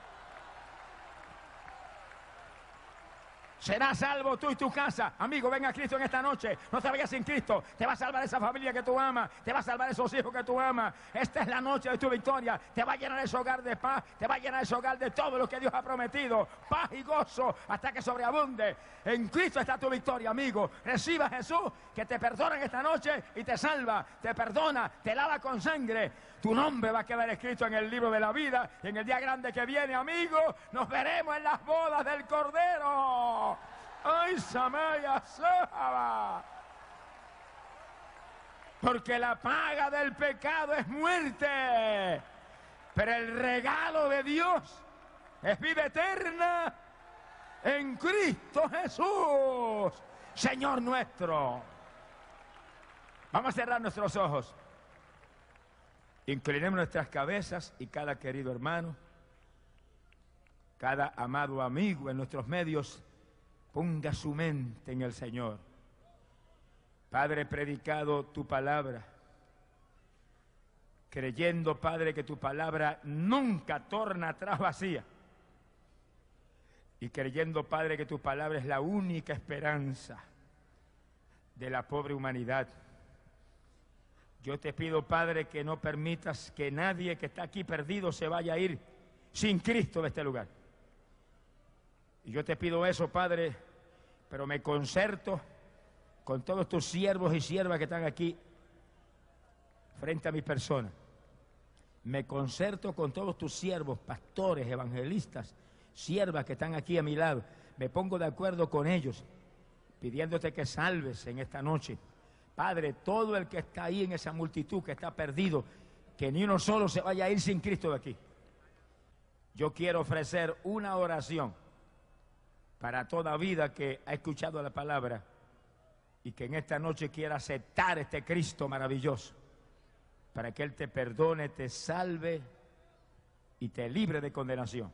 Serás salvo tú y tu casa. Amigo, ven a Cristo en esta noche. No te vayas sin Cristo. Te va a salvar esa familia que tú amas. Te va a salvar esos hijos que tú amas. Esta es la noche de tu victoria. Te va a llenar ese hogar de paz. Te va a llenar ese hogar de todo lo que Dios ha prometido. Paz y gozo hasta que sobreabunde. En Cristo está tu victoria, amigo. Reciba a Jesús, que te perdona en esta noche y te salva. Te perdona, te lava con sangre. Tu nombre va a quedar escrito en el libro de la vida. Y en el día grande que viene, amigo, nos veremos en las bodas del Cordero. ¡Ay, Samaya Saba! Porque la paga del pecado es muerte, pero el regalo de Dios es vida eterna en Cristo Jesús, Señor nuestro. Vamos a cerrar nuestros ojos. Inclinemos nuestras cabezas y cada querido hermano, cada amado amigo en nuestros medios, ponga su mente en el Señor. Padre, he predicado tu palabra, creyendo, Padre, que tu palabra nunca torna atrás vacía. Y creyendo, Padre, que tu palabra es la única esperanza de la pobre humanidad. Yo te pido, Padre, que no permitas que nadie que está aquí perdido se vaya a ir sin Cristo de este lugar. Y yo te pido eso, Padre, pero me concerto con todos tus siervos y siervas que están aquí frente a mi persona. Me concerto con todos tus siervos, pastores, evangelistas, siervas que están aquí a mi lado. Me pongo de acuerdo con ellos, pidiéndote que salves en esta noche. Padre, todo el que está ahí en esa multitud que está perdido, que ni uno solo se vaya a ir sin Cristo de aquí. Yo quiero ofrecer una oración para toda vida que ha escuchado la palabra y que en esta noche quiera aceptar este Cristo maravilloso, para que Él te perdone, te salve y te libre de condenación.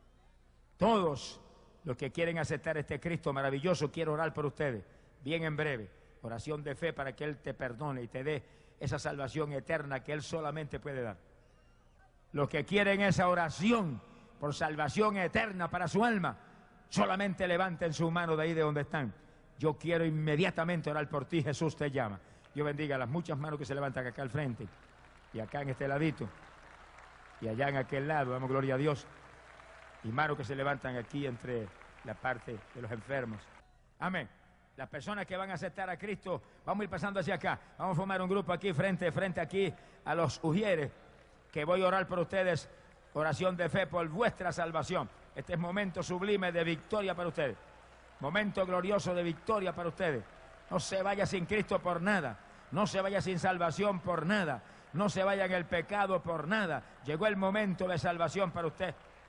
Todos los que quieren aceptar este Cristo maravilloso, quiero orar por ustedes, bien en breve. Oración de fe para que Él te perdone y te dé esa salvación eterna que Él solamente puede dar. Los que quieren esa oración por salvación eterna para su alma, solamente levanten su mano de ahí de donde están. Yo quiero inmediatamente orar por ti, Jesús te llama. Dios bendiga las muchas manos que se levantan acá al frente y acá en este ladito y allá en aquel lado, damos gloria a Dios. Y manos que se levantan aquí entre la parte de los enfermos. Amén. Las personas que van a aceptar a Cristo, vamos a ir pasando hacia acá. Vamos a formar un grupo aquí, frente aquí a los ujieres, que voy a orar por ustedes, oración de fe por vuestra salvación. Este es momento sublime de victoria para ustedes. Momento glorioso de victoria para ustedes. No se vaya sin Cristo por nada. No se vaya sin salvación por nada. No se vaya en el pecado por nada. Llegó el momento de salvación para usted.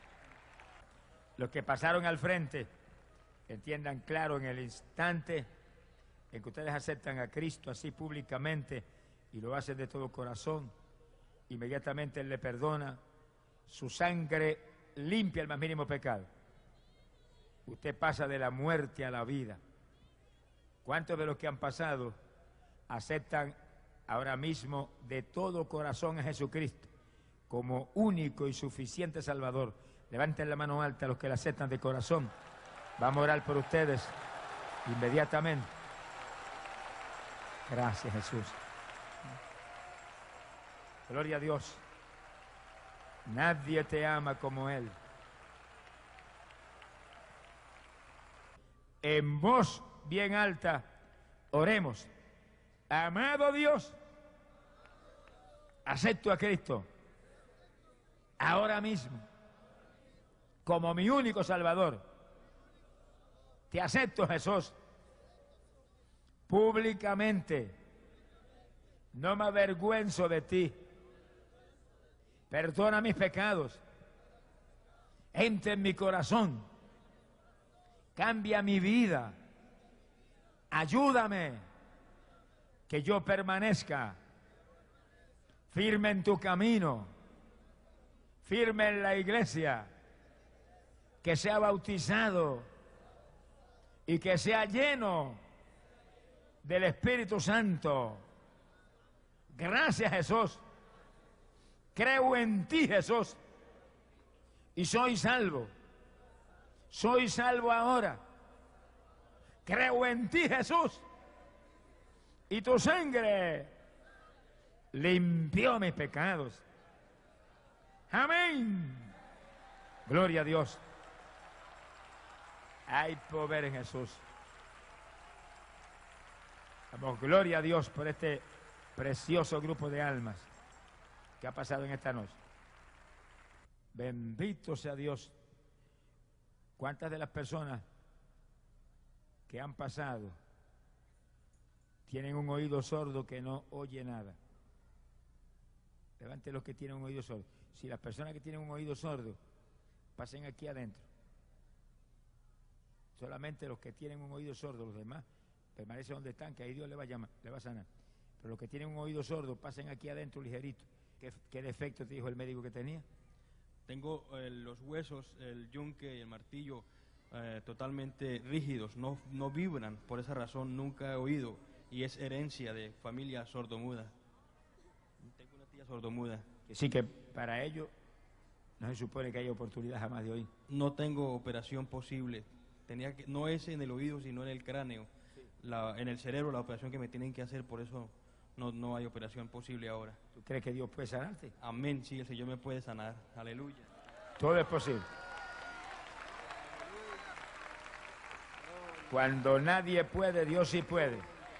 Los que pasaron al frente, entiendan claro en el instante en que ustedes aceptan a Cristo así públicamente y lo hacen de todo corazón, inmediatamente Él le perdona, su sangre limpia el más mínimo pecado. Usted pasa de la muerte a la vida. ¿Cuántos de los que han pasado aceptan ahora mismo de todo corazón a Jesucristo como único y suficiente Salvador? Levanten la mano alta los que la aceptan de corazón. Vamos a orar por ustedes inmediatamente. Gracias, Jesús. Gloria a Dios. Nadie te ama como Él. En voz bien alta, oremos. Amado Dios, acepto a Cristo ahora mismo como mi único Salvador. Te acepto, Jesús, públicamente. No me avergüenzo de ti. Perdona mis pecados. Entra en mi corazón. Cambia mi vida. Ayúdame que yo permanezca firme en tu camino, firme en la iglesia, que sea bautizado y que sea lleno del Espíritu Santo. Gracias, Jesús. Creo en ti, Jesús, y soy salvo. Soy salvo ahora. Creo en ti, Jesús, y tu sangre limpió mis pecados. Amén. Gloria a Dios. Hay poder en Jesús. Damos gloria a Dios por este precioso grupo de almas que ha pasado en esta noche. Bendito sea Dios. ¿Cuántas de las personas que han pasado tienen un oído sordo que no oye nada? Levante los que tienen un oído sordo. Si las personas que tienen un oído sordo, pasen aquí adentro. Solamente los que tienen un oído sordo, los demás permanecen donde están, que ahí Dios le va a llamar, le va a sanar. Pero los que tienen un oído sordo, pasen aquí adentro ligerito ¿Qué defecto te dijo el médico que tenía? Tengo los huesos, el yunque y el martillo totalmente rígidos, no vibran. Por esa razón nunca he oído, y es herencia de familia sordomuda. Tengo una tía sordomuda. Sí, que para ello no se supone que haya oportunidad jamás de oír. No tengo operación posible. No es en el oído, sino en el cráneo. En el cerebro la operación que me tienen que hacer, por eso no hay operación posible ahora. ¿Tú crees que Dios puede sanarte? Amén, sí, el Señor me puede sanar. Aleluya. Todo es posible. Cuando nadie puede, Dios sí puede.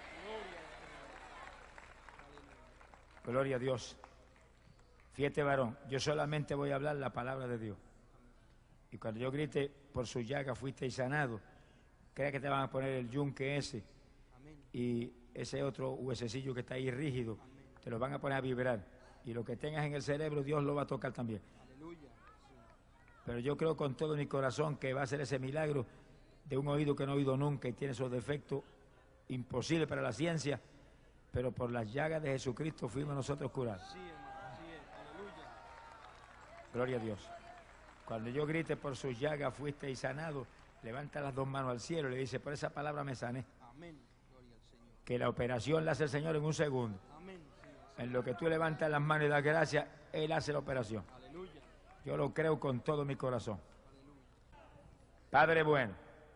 Gloria a Dios. Fíjate, varón, yo solamente voy a hablar la palabra de Dios. Y cuando yo grite, por su llaga fuisteis sanado, crea que te van a poner el yunque ese y ese otro huesecillo que está ahí rígido, te lo van a poner a vibrar. Y lo que tengas en el cerebro, Dios lo va a tocar también. Pero yo creo con todo mi corazón que va a ser ese milagro de un oído que no he oído nunca y tiene esos defectos imposibles para la ciencia, pero por las llagas de Jesucristo fuimos nosotros curados. Gloria a Dios. Cuando yo grite por sus llagas fuisteis sanado, levanta las dos manos al cielo y le dice, por esa palabra me sané. Amén. Gloria al Señor. Que la operación la hace el Señor en un segundo. Amén. En lo que tú levantas las manos y das gracias, Él hace la operación. Aleluya. Yo lo creo con todo mi corazón. Padre bueno,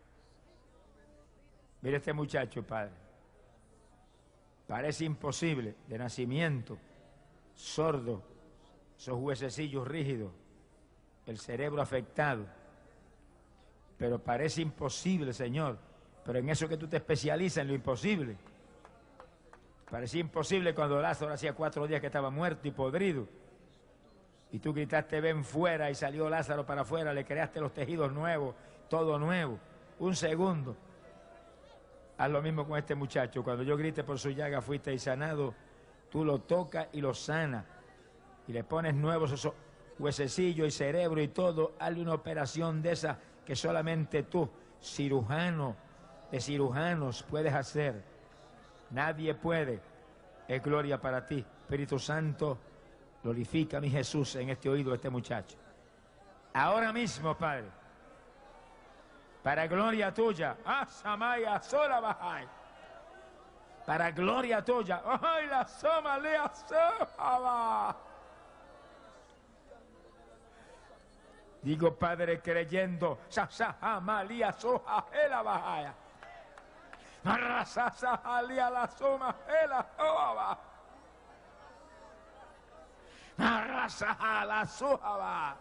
mire este muchacho, Padre. Parece imposible, de nacimiento, sordo, esos huesecillos rígidos, el cerebro afectado. Pero parece imposible, Señor. Pero en eso que tú te especializas, en lo imposible. Parecía imposible cuando Lázaro hacía 4 días que estaba muerto y podrido. Y tú gritaste, ven fuera, y salió Lázaro para afuera, le creaste los tejidos nuevos, todo nuevo. Un segundo. Haz lo mismo con este muchacho. Cuando yo grite por su llaga fuiste sanado, tú lo tocas y lo sanas. Y le pones nuevos esos huesecillos y cerebro y todo. Hazle una operación de esa que solamente tú, cirujano de cirujanos, puedes hacer. Nadie puede. Es gloria para ti. Espíritu Santo, glorifica a mi Jesús en este oído de este muchacho. Ahora mismo, Padre, para gloria tuya, Asamaya sola bajai. Para gloria tuya, ay la soma lea soba. Digo, Padre, creyendo, Sasahamalía soja ela bajaya. Marrasasahalía la soma ela soba. Marrasahala soba.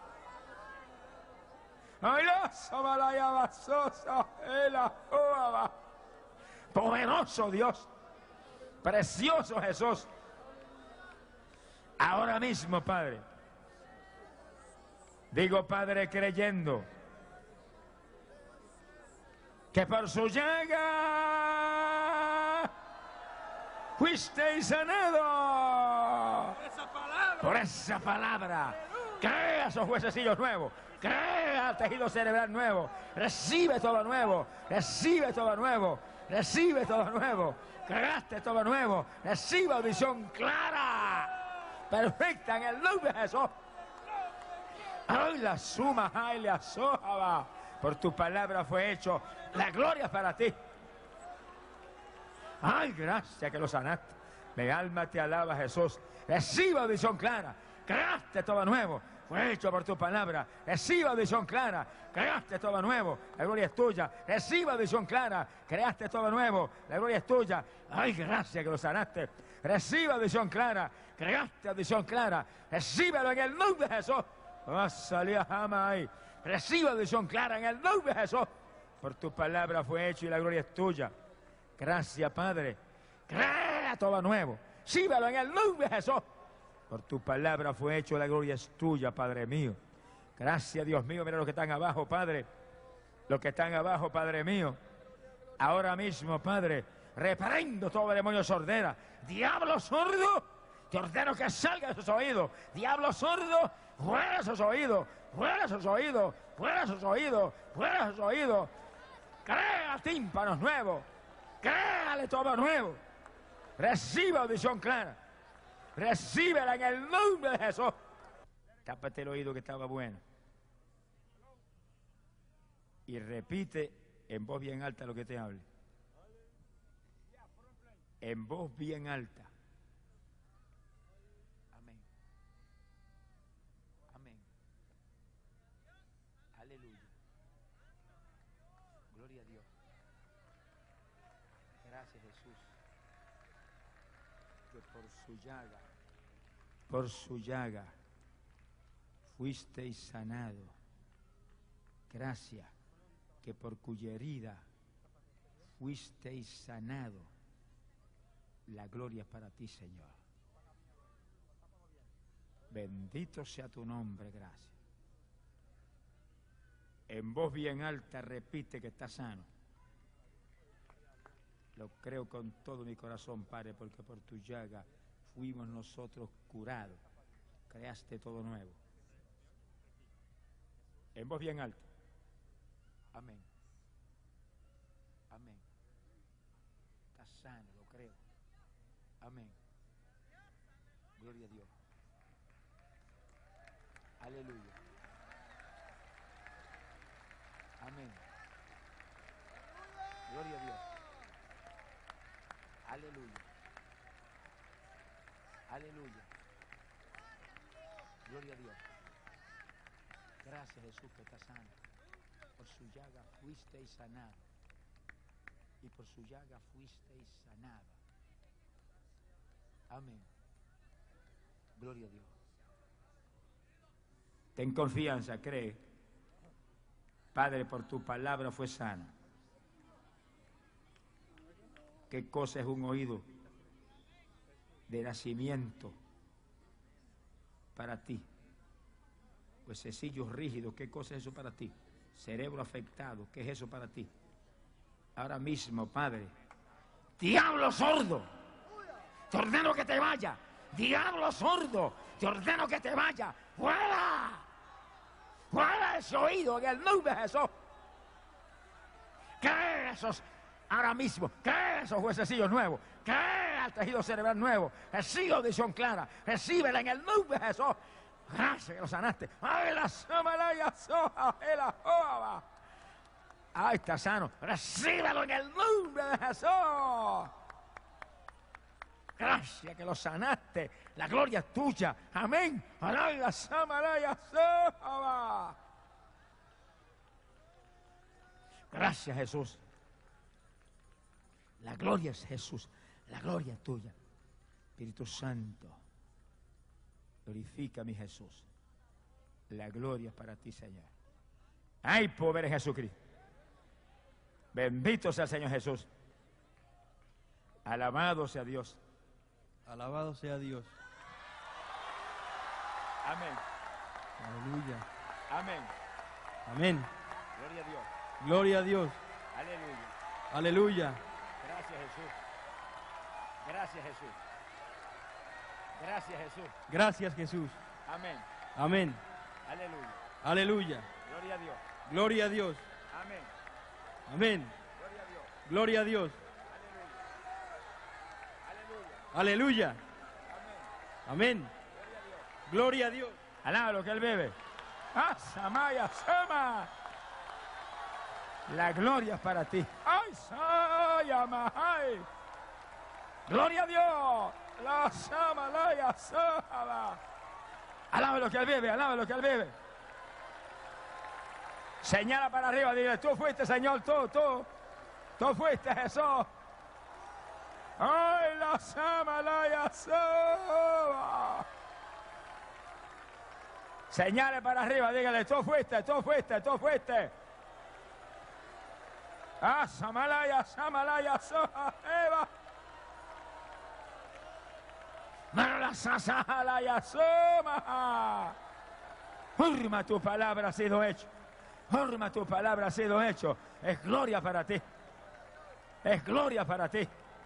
Poderoso Dios, precioso Jesús, ahora mismo, Padre, digo, Padre, creyendo que por su llaga fuisteis sanado. Por esa palabra, crea esos huesecillos nuevos. Crea tejido cerebral nuevo, recibe todo nuevo, recibe todo nuevo, recibe todo nuevo, creaste todo nuevo, recibe audición clara, perfecta en el nombre de Jesús. Ay, la suma, ay, la soja, por tu palabra fue hecho, la gloria es para ti. Ay, gracias que lo sanaste, mi alma te alaba, Jesús, recibe audición clara, creaste todo nuevo. Fue hecho por tu palabra. Reciba visión clara. Creaste todo nuevo. La gloria es tuya. Reciba visión clara. Creaste todo nuevo. La gloria es tuya. Ay, gracias que lo sanaste. Reciba visión clara. Creaste visión clara. Recíbelo en el nombre de Jesús. Salía jamás ahí. Reciba visión clara en el nombre de Jesús. Por tu palabra fue hecho y la gloria es tuya. Gracias, Padre. Crea todo nuevo. Recíbelo en el nombre de Jesús. Por tu palabra fue hecho, la gloria es tuya, Padre mío. Gracias, Dios mío. Mira los que están abajo, Padre. Los que están abajo, Padre mío. Ahora mismo, Padre, reprendo todo demonio de sordera. Diablo sordo, te ordeno que salga de sus oídos. Diablo sordo, fuera de sus oídos, fuera de sus oídos, fuera de sus oídos, fuera de sus oídos. Crea tímpanos nuevos. Créale todo nuevo. Reciba audición clara. Recíbela en el nombre de Jesús. Tápate el oído que estaba bueno. Y repite en voz bien alta lo que te hable. En voz bien alta. Amén. Amén. Aleluya. Gloria a Dios. Gracias, Jesús. Que por su llaga, fuisteis sanado. Gracias, que por cuya herida fuisteis sanado. La gloria es para ti, Señor. Bendito sea tu nombre, gracias. En voz bien alta repite que está sano. Lo creo con todo mi corazón, Padre, porque por tu llaga fuimos nosotros curados. Creaste todo nuevo. En voz bien alta. Amén. Amén. Está sano, lo creo. Amén. Gloria a Dios. Aleluya. Amén. Gloria a Dios. Aleluya. Aleluya. Gloria a Dios. Gracias, Jesús, que está sano. Por su llaga fuisteis sanado. Y por su llaga fuisteis sanada. Amén. Gloria a Dios. Ten confianza, cree. Padre, por tu palabra fue sana. ¿Qué cosa es un oído de nacimiento para ti? Huesecillos rígidos, ¿qué cosa es eso para ti? Cerebro afectado, ¿qué es eso para ti? Ahora mismo, Padre, diablo sordo, te ordeno que te vaya. Diablo sordo, te ordeno que te vaya. ¡Fuera! ¡Fuera ese oído en el nombre de Jesús! ¿Qué esos? Ahora mismo, ¿qué esos huesecillos nuevos? ¿Qué el tejido cerebral nuevo? Recibe audición clara, recíbela en el nombre de Jesús. Gracias que lo sanaste. ¡Ay, la samalaya soja! ¡Ay, la joa! ¡Ay, está sano! Recíbelo en el nombre de Jesús. Gracias que lo sanaste. La gloria es tuya. Amén. ¡Ay, la samalaya soja! Gracias, Jesús. La gloria es Jesús. La gloria es tuya. Espíritu Santo. Glorifica a mi Jesús. La gloria es para ti, Señor. ¡Ay, pobre Jesucristo! Bendito sea el Señor Jesús. Alabado sea Dios. Alabado sea Dios. Amén. Aleluya. Amén. Amén. Gloria a Dios. Gloria a Dios. Aleluya. Aleluya. Gracias, Jesús. Gracias, Jesús. Gracias, Jesús. Gracias, Jesús. Amén. Amén. Aleluya. Aleluya. Gloria a Dios. Gloria a Dios. Amén. Amén. Gloria a Dios. Gloria a Dios. Aleluya. Aleluya. Amén. Gloria a Dios. Alaba lo que él bebe. ¡Ah, Samaya, Sama! La gloria es para ti. ¡Ay, Sayama! ¡Ay! ¡Gloria a Dios! La Samalaya, Sama. Alaba lo que él bebe, alaba lo que él bebe. Señala para arriba, dile, tú fuiste, Señor, tú. Tú fuiste, Jesús. ¡Ay, la Samalaya, Sama! Señale para arriba, dígale, tú fuiste. Ah, Samalaya, Soja, Eva. Mala Sasalaya, Soma. Urma, tu palabra ha sido hecho. Urma, tu palabra ha sido hecho. Es gloria para ti. Es gloria para ti.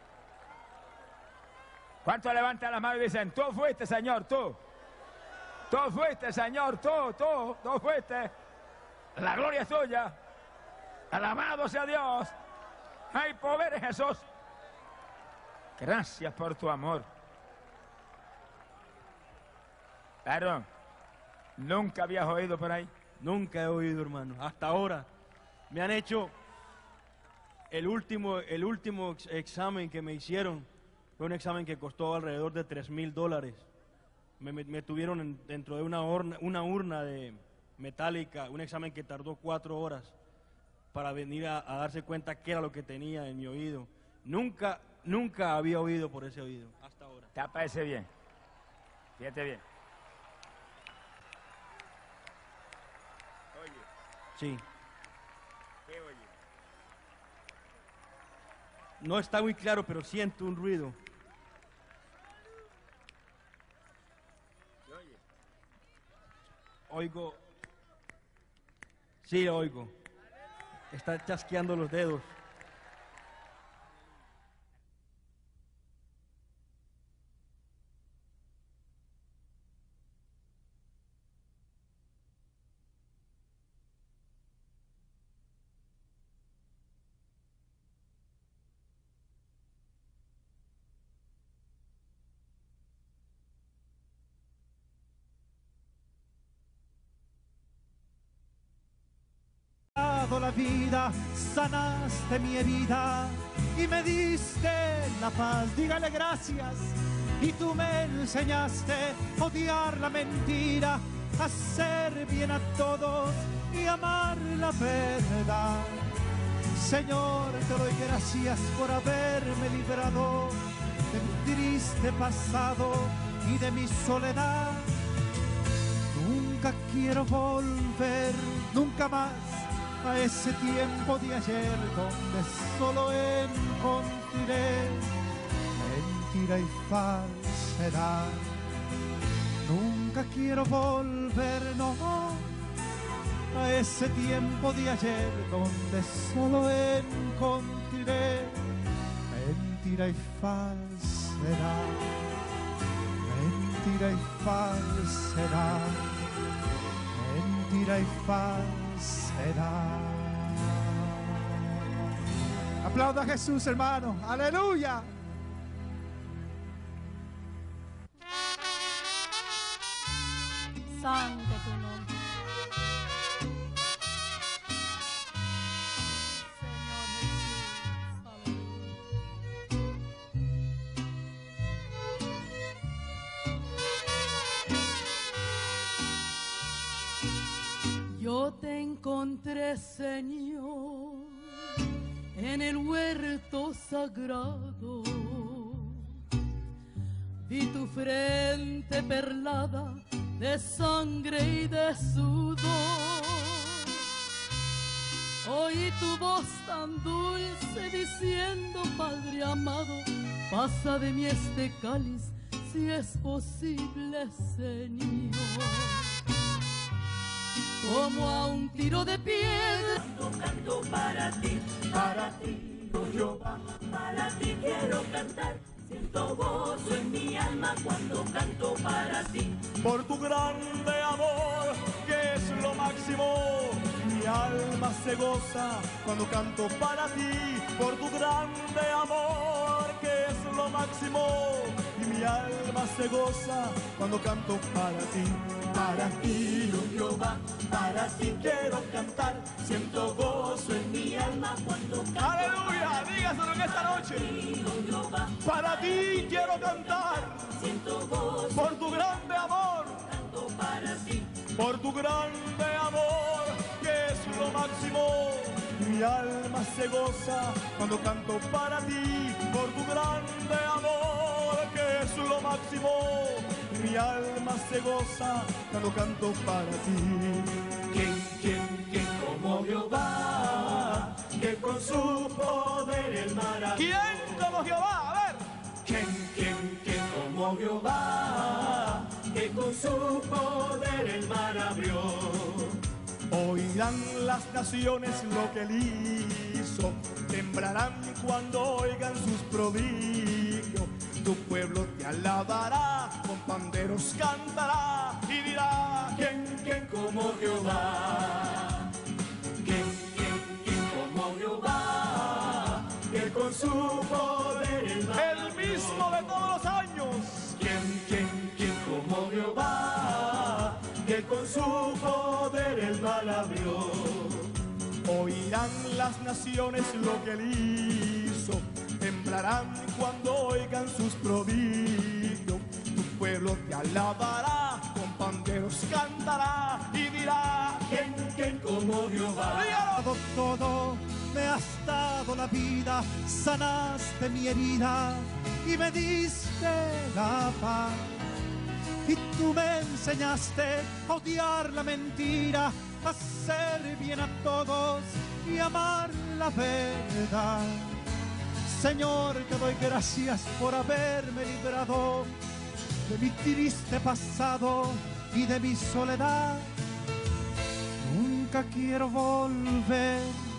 ¿Cuántos levantan las manos y dicen, tú fuiste, Señor, tú? Tú fuiste, Señor, tú fuiste. La gloria es tuya. Alabado sea Dios. Hay poder en Jesús. Gracias por tu amor. Perdón, ¿nunca habías oído por ahí? Nunca he oído, hermano. Hasta ahora me han hecho el último examen que me hicieron. Fue un examen que costó alrededor de $3,000. Me tuvieron dentro de una urna de metálica, un examen que tardó 4 horas para venir a darse cuenta qué era lo que tenía en mi oído. Nunca había oído por ese oído, hasta ahora. Tapa ese bien. Fíjate bien. Oye. Sí. ¿Qué oye? No está muy claro, pero siento un ruido. ¿Qué oye? Oigo. Sí, oigo. Está chasqueando los dedos. La vida, sanaste mi herida y me diste la paz. Dígale gracias. Y tú me enseñaste a odiar la mentira, a hacer bien a todos y amar la verdad. Señor, te doy gracias por haberme librado de mi triste pasado y de mi soledad. Nunca quiero volver, nunca más, a ese tiempo de ayer donde solo encontré mentira y falsedad. Nunca quiero volver, no, a ese tiempo de ayer donde solo encontré mentira y falsedad. Mentira y falsedad. Mentira y falsedad. Aplauda a Jesús, hermano. Aleluya. Santo tu nombre. Señor Jesús. Aleluya. Yo te encontré, Señor, en el huerto sagrado. Vi tu frente perlada de sangre y de sudor. Oí tu voz tan dulce diciendo: Padre amado, pasa de mí este cáliz, si es posible, Señor. Como a un tiro de piedra, Cuando canto para ti, oh Jehová, para ti quiero cantar. Siento gozo en mi alma cuando canto para ti. Por tu grande amor, que es lo máximo, mi alma se goza cuando canto para ti. Por tu grande amor, que es lo máximo, y mi alma se goza cuando canto para ti. Para ti, oh Jehová, para ti quiero cantar. Siento gozo en mi alma cuando canto. Aleluya, dígaselo en esta noche. Oh Jehová, Para ti quiero cantar. siento gozo, Por tu grande amor. canto para ti. Por tu grande amor, que es lo máximo, mi alma se goza cuando canto para ti. Por tu grande amor, que es lo máximo, mi alma se goza cuando canto para ti. ¿Quién como Jehová, que con su poder el mar abrió? ¿Quién como Jehová? A ver. ¿Quién como Jehová, que con su poder el mar abrió? Oirán las naciones lo que él hizo, temblarán cuando oigan sus prodigios. Tu pueblo te alabará, con panderos cantará y dirá: ¿Quién como Jehová? ¿Quién como Jehová? Que con su poder el mismo de todos los años. ¿Quién como Jehová? su poder el mal abrió. Oirán las naciones lo que él hizo, temblarán cuando oigan sus prodigios. Tu pueblo te alabará, con panderos cantará y dirá: ¿quién como Jehová? Me has dado todo, me has dado la vida, sanaste mi herida y me diste la paz. Y tú me enseñaste a odiar la mentira, a hacer bien a todos y amar la verdad. Señor, te doy gracias por haberme librado de mi triste pasado y de mi soledad. Nunca quiero volver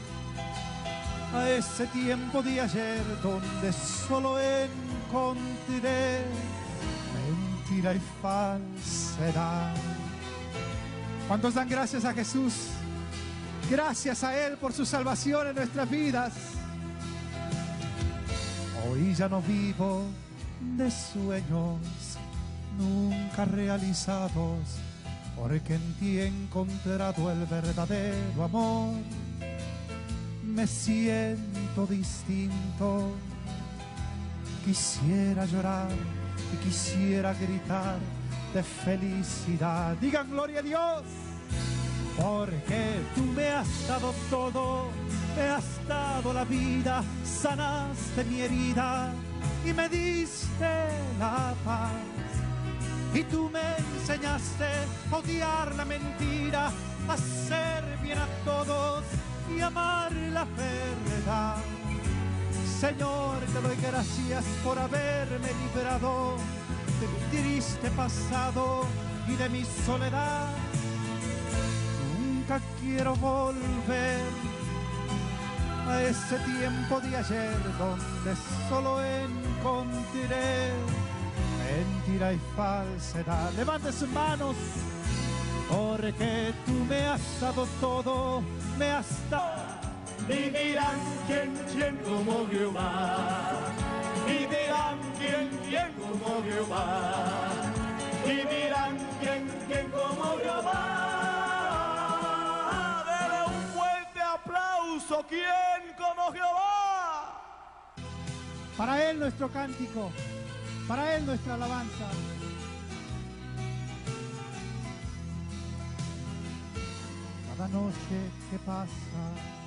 a ese tiempo de ayer donde solo encontré mentira y falsedad. ¿Cuántos dan gracias a Jesús? Gracias a Él por su salvación en nuestras vidas. Hoy ya no vivo de sueños nunca realizados, porque en ti he encontrado el verdadero amor. Me siento distinto, quisiera llorar y quisiera gritar de felicidad. Digan gloria a Dios, porque tú me has dado todo, me has dado la vida, sanaste mi herida y me diste la paz. Y tú me enseñaste a odiar la mentira, a hacer bien a todos y amar la verdad. Señor, te doy gracias por haberme librado de mi triste pasado y de mi soledad. Nunca quiero volver a ese tiempo de ayer donde solo encontré mentira y falsedad. Levante sus manos, porque tú me has dado todo, me has dado. Y dirán: ¿quién como Jehová? Y dirán: ¿quién como Jehová? Y dirán: ¿quién como Jehová? Dele un fuerte aplauso. ¿Quién como Jehová? Para Él nuestro cántico, para Él nuestra alabanza. Cada noche que pasa,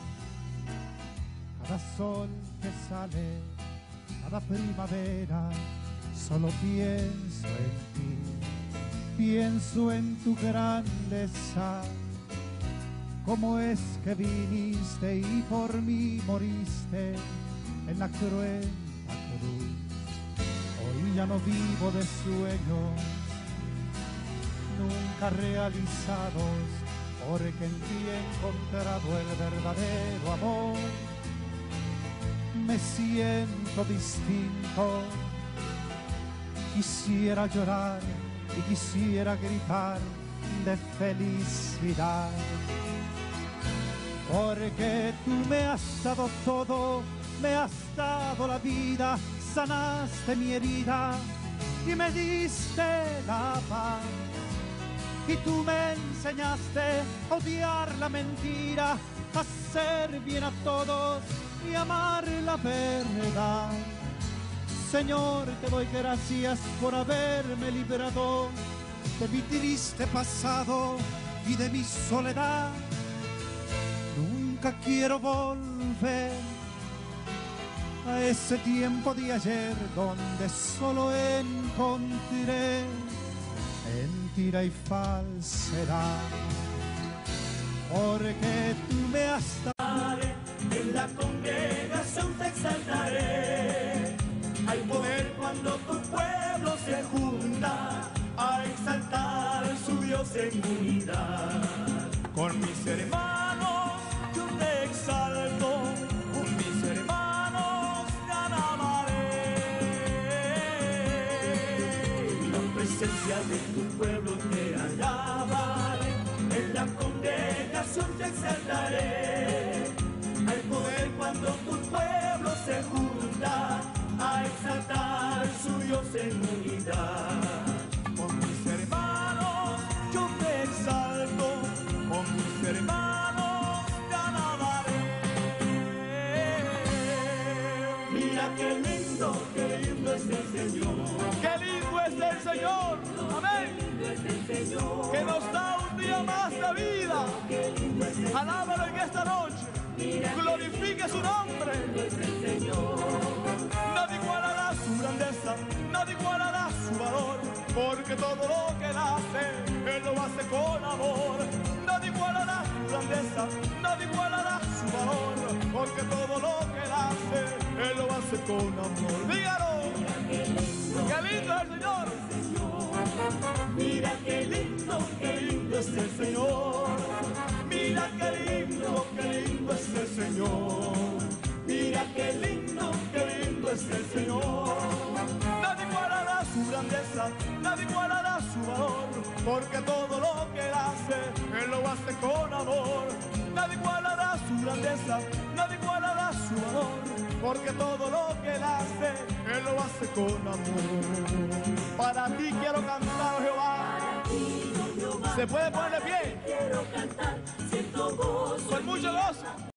cada sol que sale, cada primavera, solo pienso en ti, pienso en tu grandeza. Cómo es que viniste y por mí moriste en la cruenta cruz. Hoy ya no vivo de sueños nunca realizados, porque en ti he encontrado el verdadero amor. Me siento distinto, quisiera llorar y quisiera gritar de felicidad, porque tú me has dado todo, me has dado la vida, sanaste mi herida y me diste la paz. Y tú me enseñaste a odiar la mentira, a hacer bien a todos y amar la verdad. Señor, te doy gracias por haberme librado de mi triste pasado y de mi soledad. Nunca quiero volver a ese tiempo de ayer donde solo encontré mentira y falsedad, porque tú me has dado. En la congregación te exaltaré. Hay poder cuando tu pueblo se junta a exaltar a su Dios en unidad. Con mis hermanos yo te exalto, con mis hermanos te alabaré. La presencia de tu pueblo te alabaré. En la congregación te exaltaré. Hay poder cuando tu pueblo se junta a exaltar a su Dios en unidad. Con mis hermanos yo te exalto. Señor, amén, que nos da un día más de vida. Alábalo en esta noche, glorifique su nombre. Nadie igualará su grandeza, nadie igualará su valor, porque todo lo que Él hace, Él lo hace con amor. Nadie igualará su grandeza, nadie igualará su valor, porque todo lo que Él hace, Él lo hace con amor. Dígalo, qué lindo es el Señor. Mira qué lindo es el Señor. Mira qué lindo es el Señor. Mira qué lindo es el Señor. Nadie igualará su grandeza, nadie igualará su valor, porque todo lo que Él hace, Él lo hace con amor. Nadie igualará su grandeza, nadie igualará su valor, porque todo lo que Él hace, Él lo hace con amor. Para ti quiero cantar, oh Jehová. ¿Se puede poner de pie? Con mucho gozo.